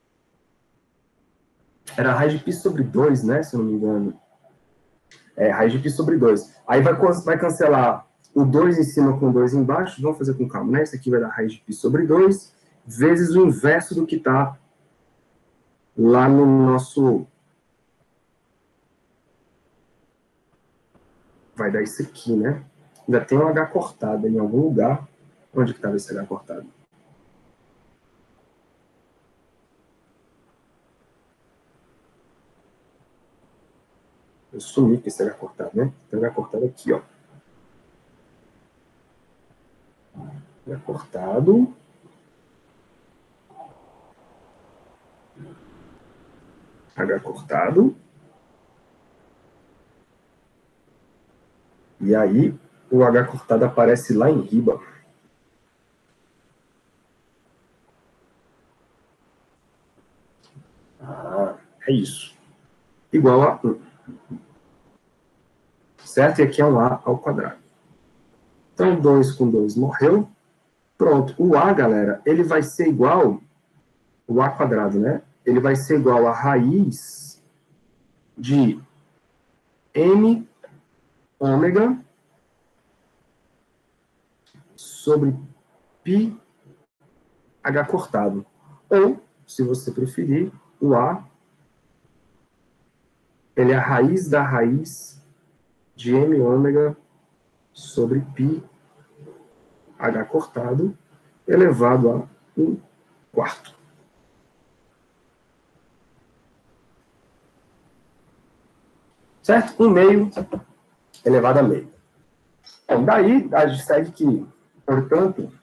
Speaker 1: Era a raiz de π sobre dois, né? Se eu não me engano. É, raiz de π sobre dois. Aí vai, vai cancelar o dois em cima com dois embaixo. Vamos fazer com calma, né? Isso aqui vai dar raiz de π sobre dois, vezes o inverso do que está lá no nosso... Vai dar isso aqui, né? Ainda tem um H cortado em algum lugar. Onde que estava esse H cortado? Eu sumi com esse H cortado, né? Tem um H cortado aqui, ó. H cortado. H cortado. E aí, o H cortado aparece lá em riba. Ah, é isso. Igual a um. Certo? E aqui é um A ao quadrado. Então, dois com dois morreu. Pronto. O A, galera, ele vai ser igual, o A quadrado, né? Ele vai ser igual a raiz de M ômega sobre π H cortado. Ou, se você preferir, o A, ele é a raiz da raiz de M ômega sobre π H cortado, elevado a um quarto. Certo? Um meio elevado a meio. Bom, daí a gente segue que, portanto,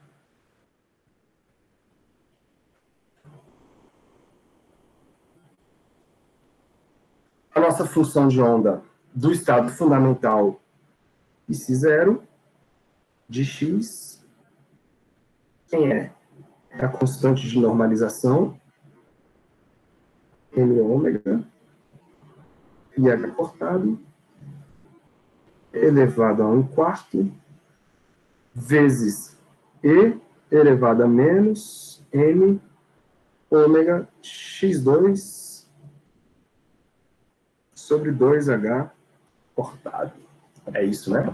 Speaker 1: a nossa função de onda do estado fundamental π zero de x, quem é? É a constante de normalização, M ômega, e H cortado, elevado a um quarto, vezes E elevado a menos M ômega x dois sobre dois H cortado. É isso, né?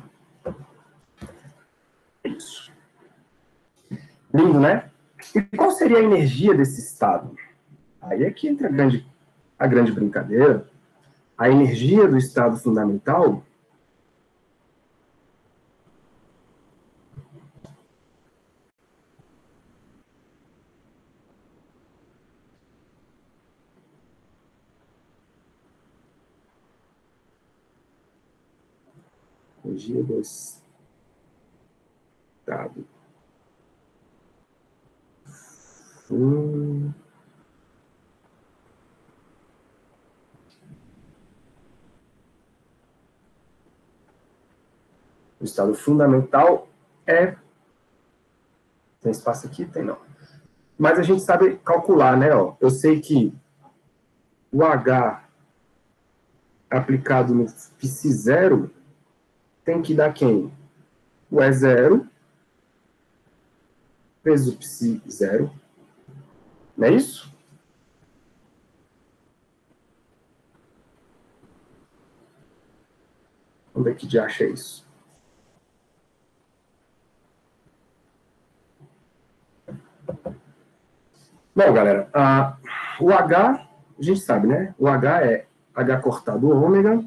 Speaker 1: É isso. Lindo, né? E qual seria a energia desse estado? Aí é que entra a grande, a grande brincadeira. A energia do estado fundamental energia do estado hum. O estado fundamental é... Tem espaço aqui? Tem não. Mas a gente sabe calcular, né? Ó, eu sei que o H aplicado no π zero tem que dar quem? O E zero vezes o π zero. Não é isso? Onde é que de acha isso? Bom, galera, a, o H, a gente sabe, né? O H é H cortado ômega,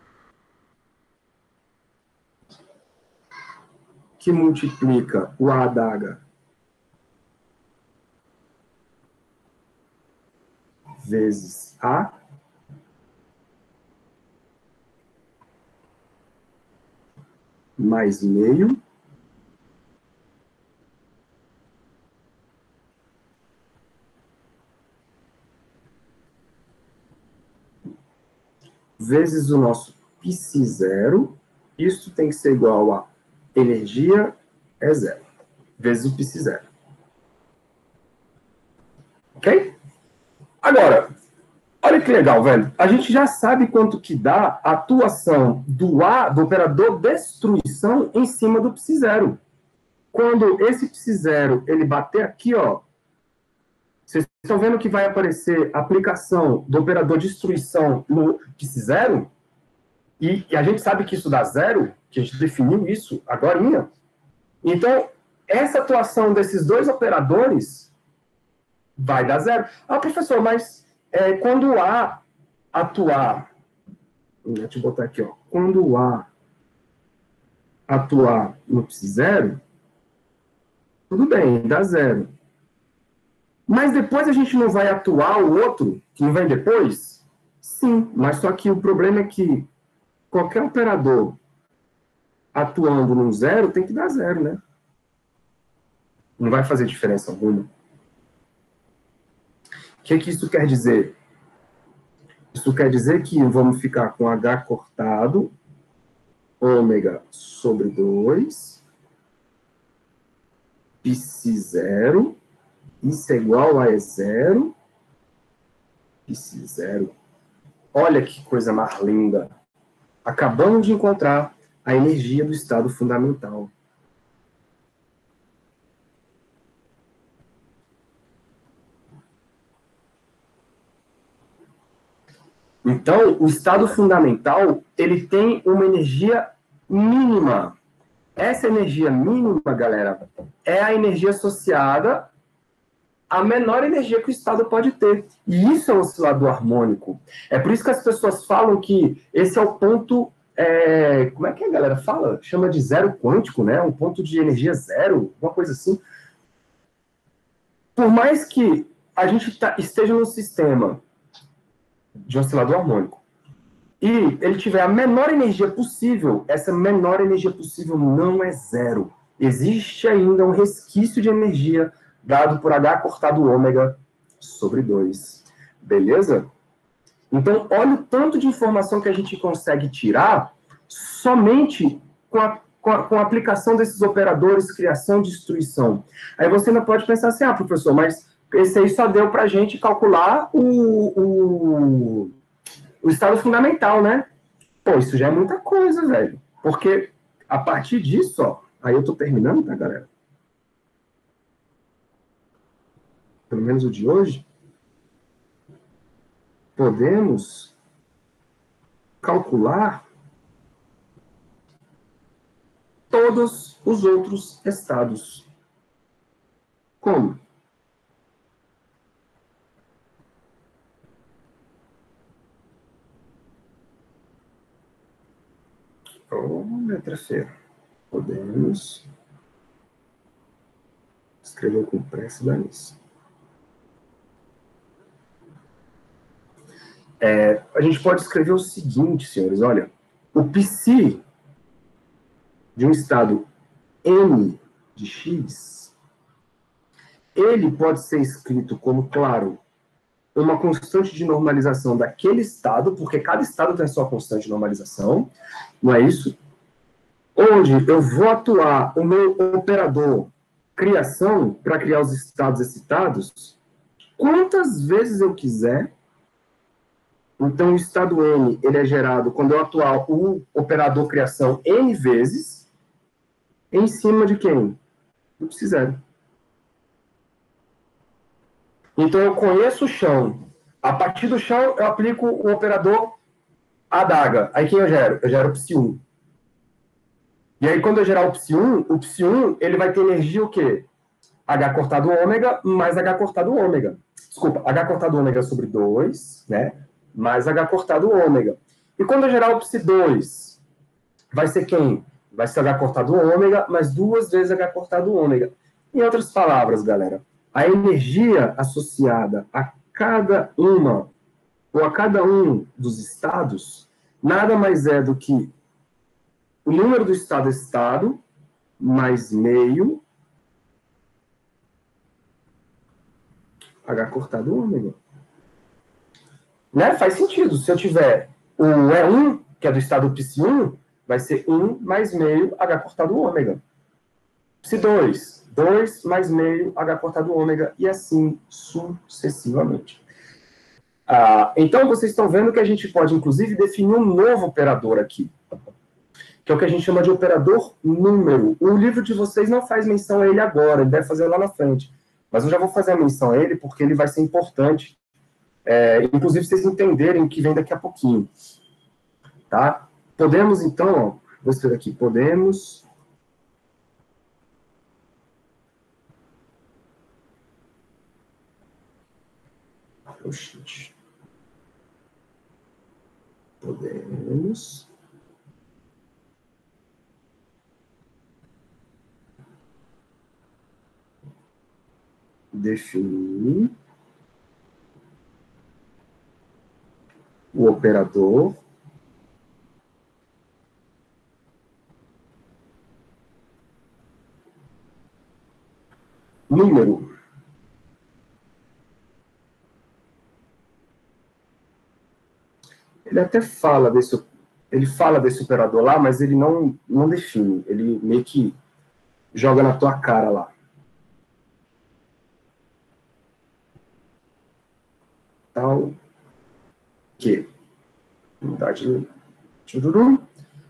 Speaker 1: que multiplica o A da H vezes A, mais meio, vezes o nosso π zero, isso tem que ser igual a energia é zero, vezes o π zero. Ok? Agora, olha que legal, velho. A gente já sabe quanto que dá a atuação do A, do operador destruição, em cima do π zero. Quando esse π zero, ele bater aqui, ó, vocês estão vendo que vai aparecer a aplicação do operador destruição no π zero? E, e a gente sabe que isso dá zero, que a gente definiu isso agorinha. Então, essa atuação desses dois operadores vai dar zero. Ah, professor, mas é, quando o A atuar... Deixa eu botar aqui, ó. Quando o A atuar no π zero, tudo bem, dá zero. Mas depois a gente não vai atuar o outro, que vem depois? Sim, mas só que o problema é que qualquer operador atuando no zero tem que dar zero, né? Não vai fazer diferença alguma. O que, que isso quer dizer? Isso quer dizer que vamos ficar com H cortado, ômega sobre dois, π zero, isso é igual a E zero, π zero. Olha que coisa mais linda. Acabamos de encontrar a energia do estado fundamental. Então, o estado fundamental, ele tem uma energia mínima. Essa energia mínima, galera, é a energia associada à menor energia que o estado pode ter. E isso é o oscilador harmônico. É por isso que as pessoas falam que esse é o ponto... É, como é que a galera fala? Chama de zero quântico, né? Um ponto de energia zero, uma coisa assim. Por mais que a gente tá, esteja num sistema de oscilador harmônico e ele tiver a menor energia possível, essa menor energia possível não é zero. Existe ainda um resquício de energia dado por H cortado ômega sobre dois. Beleza? Então, olha o tanto de informação que a gente consegue tirar somente com a, com a, com a aplicação desses operadores, criação e destruição. Aí você ainda pode pensar assim, ah, professor, mas esse aí só deu para a gente calcular o, o, o estado fundamental, né? Pô, isso já é muita coisa, velho. Porque a partir disso, ó, aí eu tô terminando, tá, galera? Pelo menos o de hoje, podemos calcular todos os outros estados. Como? Oh, letra feia. Podemos escrever com pressa, Danice. É, a gente pode escrever o seguinte, senhores, olha, o psi de um estado n de x, ele pode ser escrito como, claro, uma constante de normalização daquele estado, porque cada estado tem a sua constante de normalização, não é isso? Onde eu vou atuar o meu operador criação para criar os estados excitados quantas vezes eu quiser. Então, o estado N, ele é gerado quando eu atuar o operador criação N vezes, em cima de quem? Do psi zero. Então, eu conheço o chão. A partir do chão, eu aplico o operador adaga. Aí, quem eu gero? Eu gero o psi um. E aí, quando eu gerar o psi um, o psi um, ele vai ter energia o quê? H cortado ômega mais H cortado ômega. Desculpa, H cortado ômega sobre dois, né? Mais H cortado ômega. E quando eu gerar o psi dois, vai ser quem? Vai ser H cortado ômega mais duas vezes H cortado ômega. Em outras palavras, galera, a energia associada a cada uma, ou a cada um dos estados, nada mais é do que o número do estado excitado mais meio H cortado ômega. Né? Faz sentido. Se eu tiver o E um, que é do estado psi um, vai ser um mais meio H cortado ômega. psi dois, dois mais meio H cortado ômega, e assim sucessivamente. Ah, então, vocês estão vendo que a gente pode, inclusive, definir um novo operador aqui, que é o que a gente chama de operador número. O livro de vocês não faz menção a ele agora, ele deve fazer lá na frente. Mas eu já vou fazer a menção a ele, porque ele vai ser importante. É, inclusive, vocês entenderem o que vem daqui a pouquinho. Tá? Podemos, então, ó, vou escrever aqui, podemos... Oxente. Podemos... definir o operador número. Ele até fala desse, ele fala desse operador lá, mas ele não, não define. Ele meio que joga na tua cara lá. Tal que unidade de...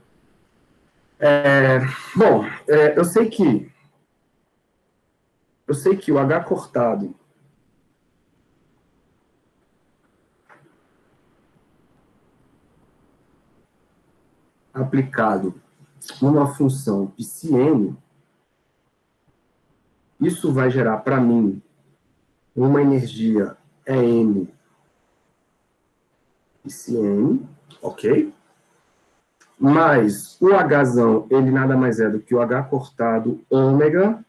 Speaker 1: É, bom, é, eu sei que eu sei que o H cortado aplicado numa função psi-n, isso vai gerar para mim uma energia E-n psi-n, ok? Mas o Hzão, ele nada mais é do que o H cortado ômega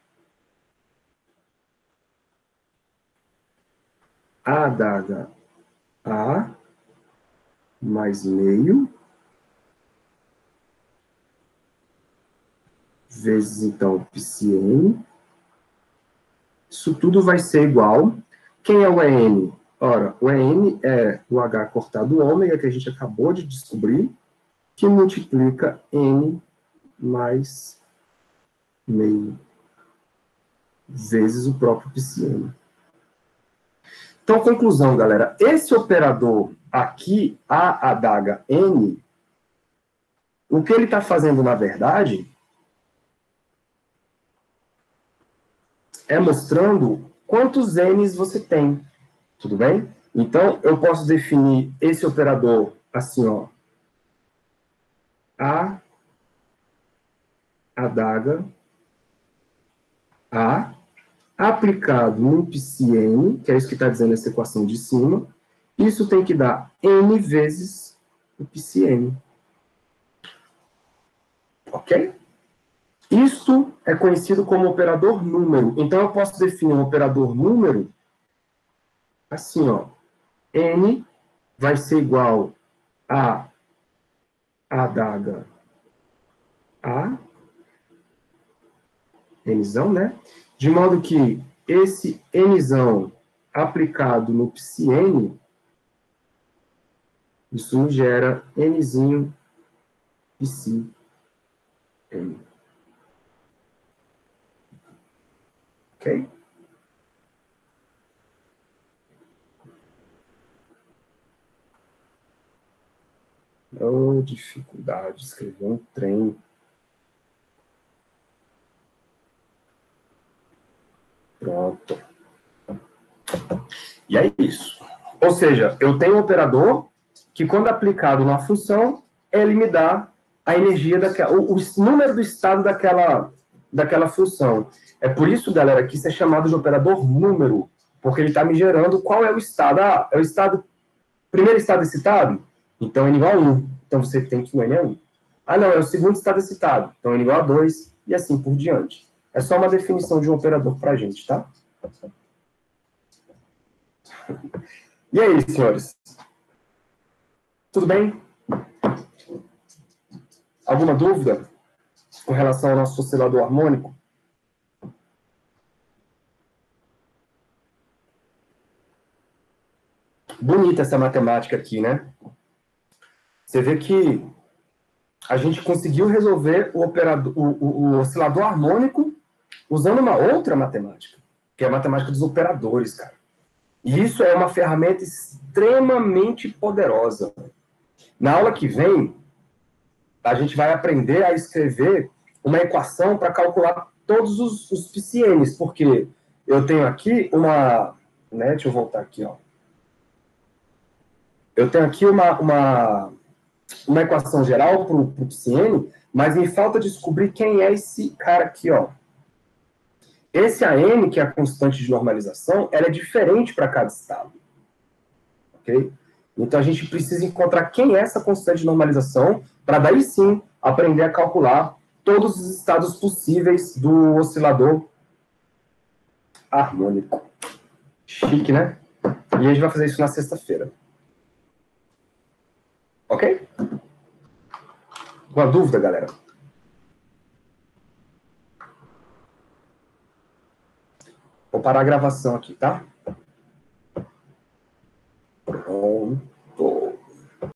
Speaker 1: A adaga A mais meio vezes, então, psi-n. Isso tudo vai ser igual. Quem é o E-n? Ora, o E-n é o H cortado ômega, que a gente acabou de descobrir, que multiplica N mais meio vezes o próprio psi-n. Então, conclusão, galera. Esse operador aqui, A adaga N, o que ele está fazendo, na verdade, é mostrando quantos N's você tem. Tudo bem? Então, eu posso definir esse operador assim, ó. A adaga A aplicado no psi-n, que é isso que está dizendo essa equação de cima, isso tem que dar N vezes o psi-n. Ok? Isto é conhecido como operador número. Então, eu posso definir um operador número assim, ó. N vai ser igual a adaga A, Nzão, né? De modo que esse Nzão aplicado no psi-n, isso me gera Nzinho psi-n. Ok? Oh, dificuldade de escrever um trem. Pronto. E é isso. Ou seja, eu tenho um operador que, quando aplicado numa função, ele me dá a energia daquela, o, o número do estado daquela, daquela função. É por isso, galera, que isso é chamado de operador número, porque ele está me gerando qual é o estado. Ah, é o estado, primeiro estado excitado? Então, N igual a um. Então, você tem que o N é um. Ah, não, é o segundo estado excitado. Então, N igual a dois, e assim por diante. É só uma definição de um operador para a gente, tá? E aí, senhores? Tudo bem? Alguma dúvida com relação ao nosso oscilador harmônico? Bonita essa matemática aqui, né? Você vê que a gente conseguiu resolver o, operador, o, o, o oscilador harmônico usando uma outra matemática, que é a matemática dos operadores, cara. E isso é uma ferramenta extremamente poderosa. Na aula que vem, a gente vai aprender a escrever uma equação para calcular todos os, os psi-n's, porque eu tenho aqui uma... Né, deixa eu voltar aqui, ó. Eu tenho aqui uma, uma, uma equação geral para o psi-n, mas me falta descobrir quem é esse cara aqui, ó. Esse A N, que é a constante de normalização, ela é diferente para cada estado. Ok? Então, a gente precisa encontrar quem é essa constante de normalização, para daí sim aprender a calcular todos os estados possíveis do oscilador harmônico. Chique, né? E a gente vai fazer isso na sexta-feira. Ok? Alguma dúvida, galera? Vou parar a gravação aqui, tá?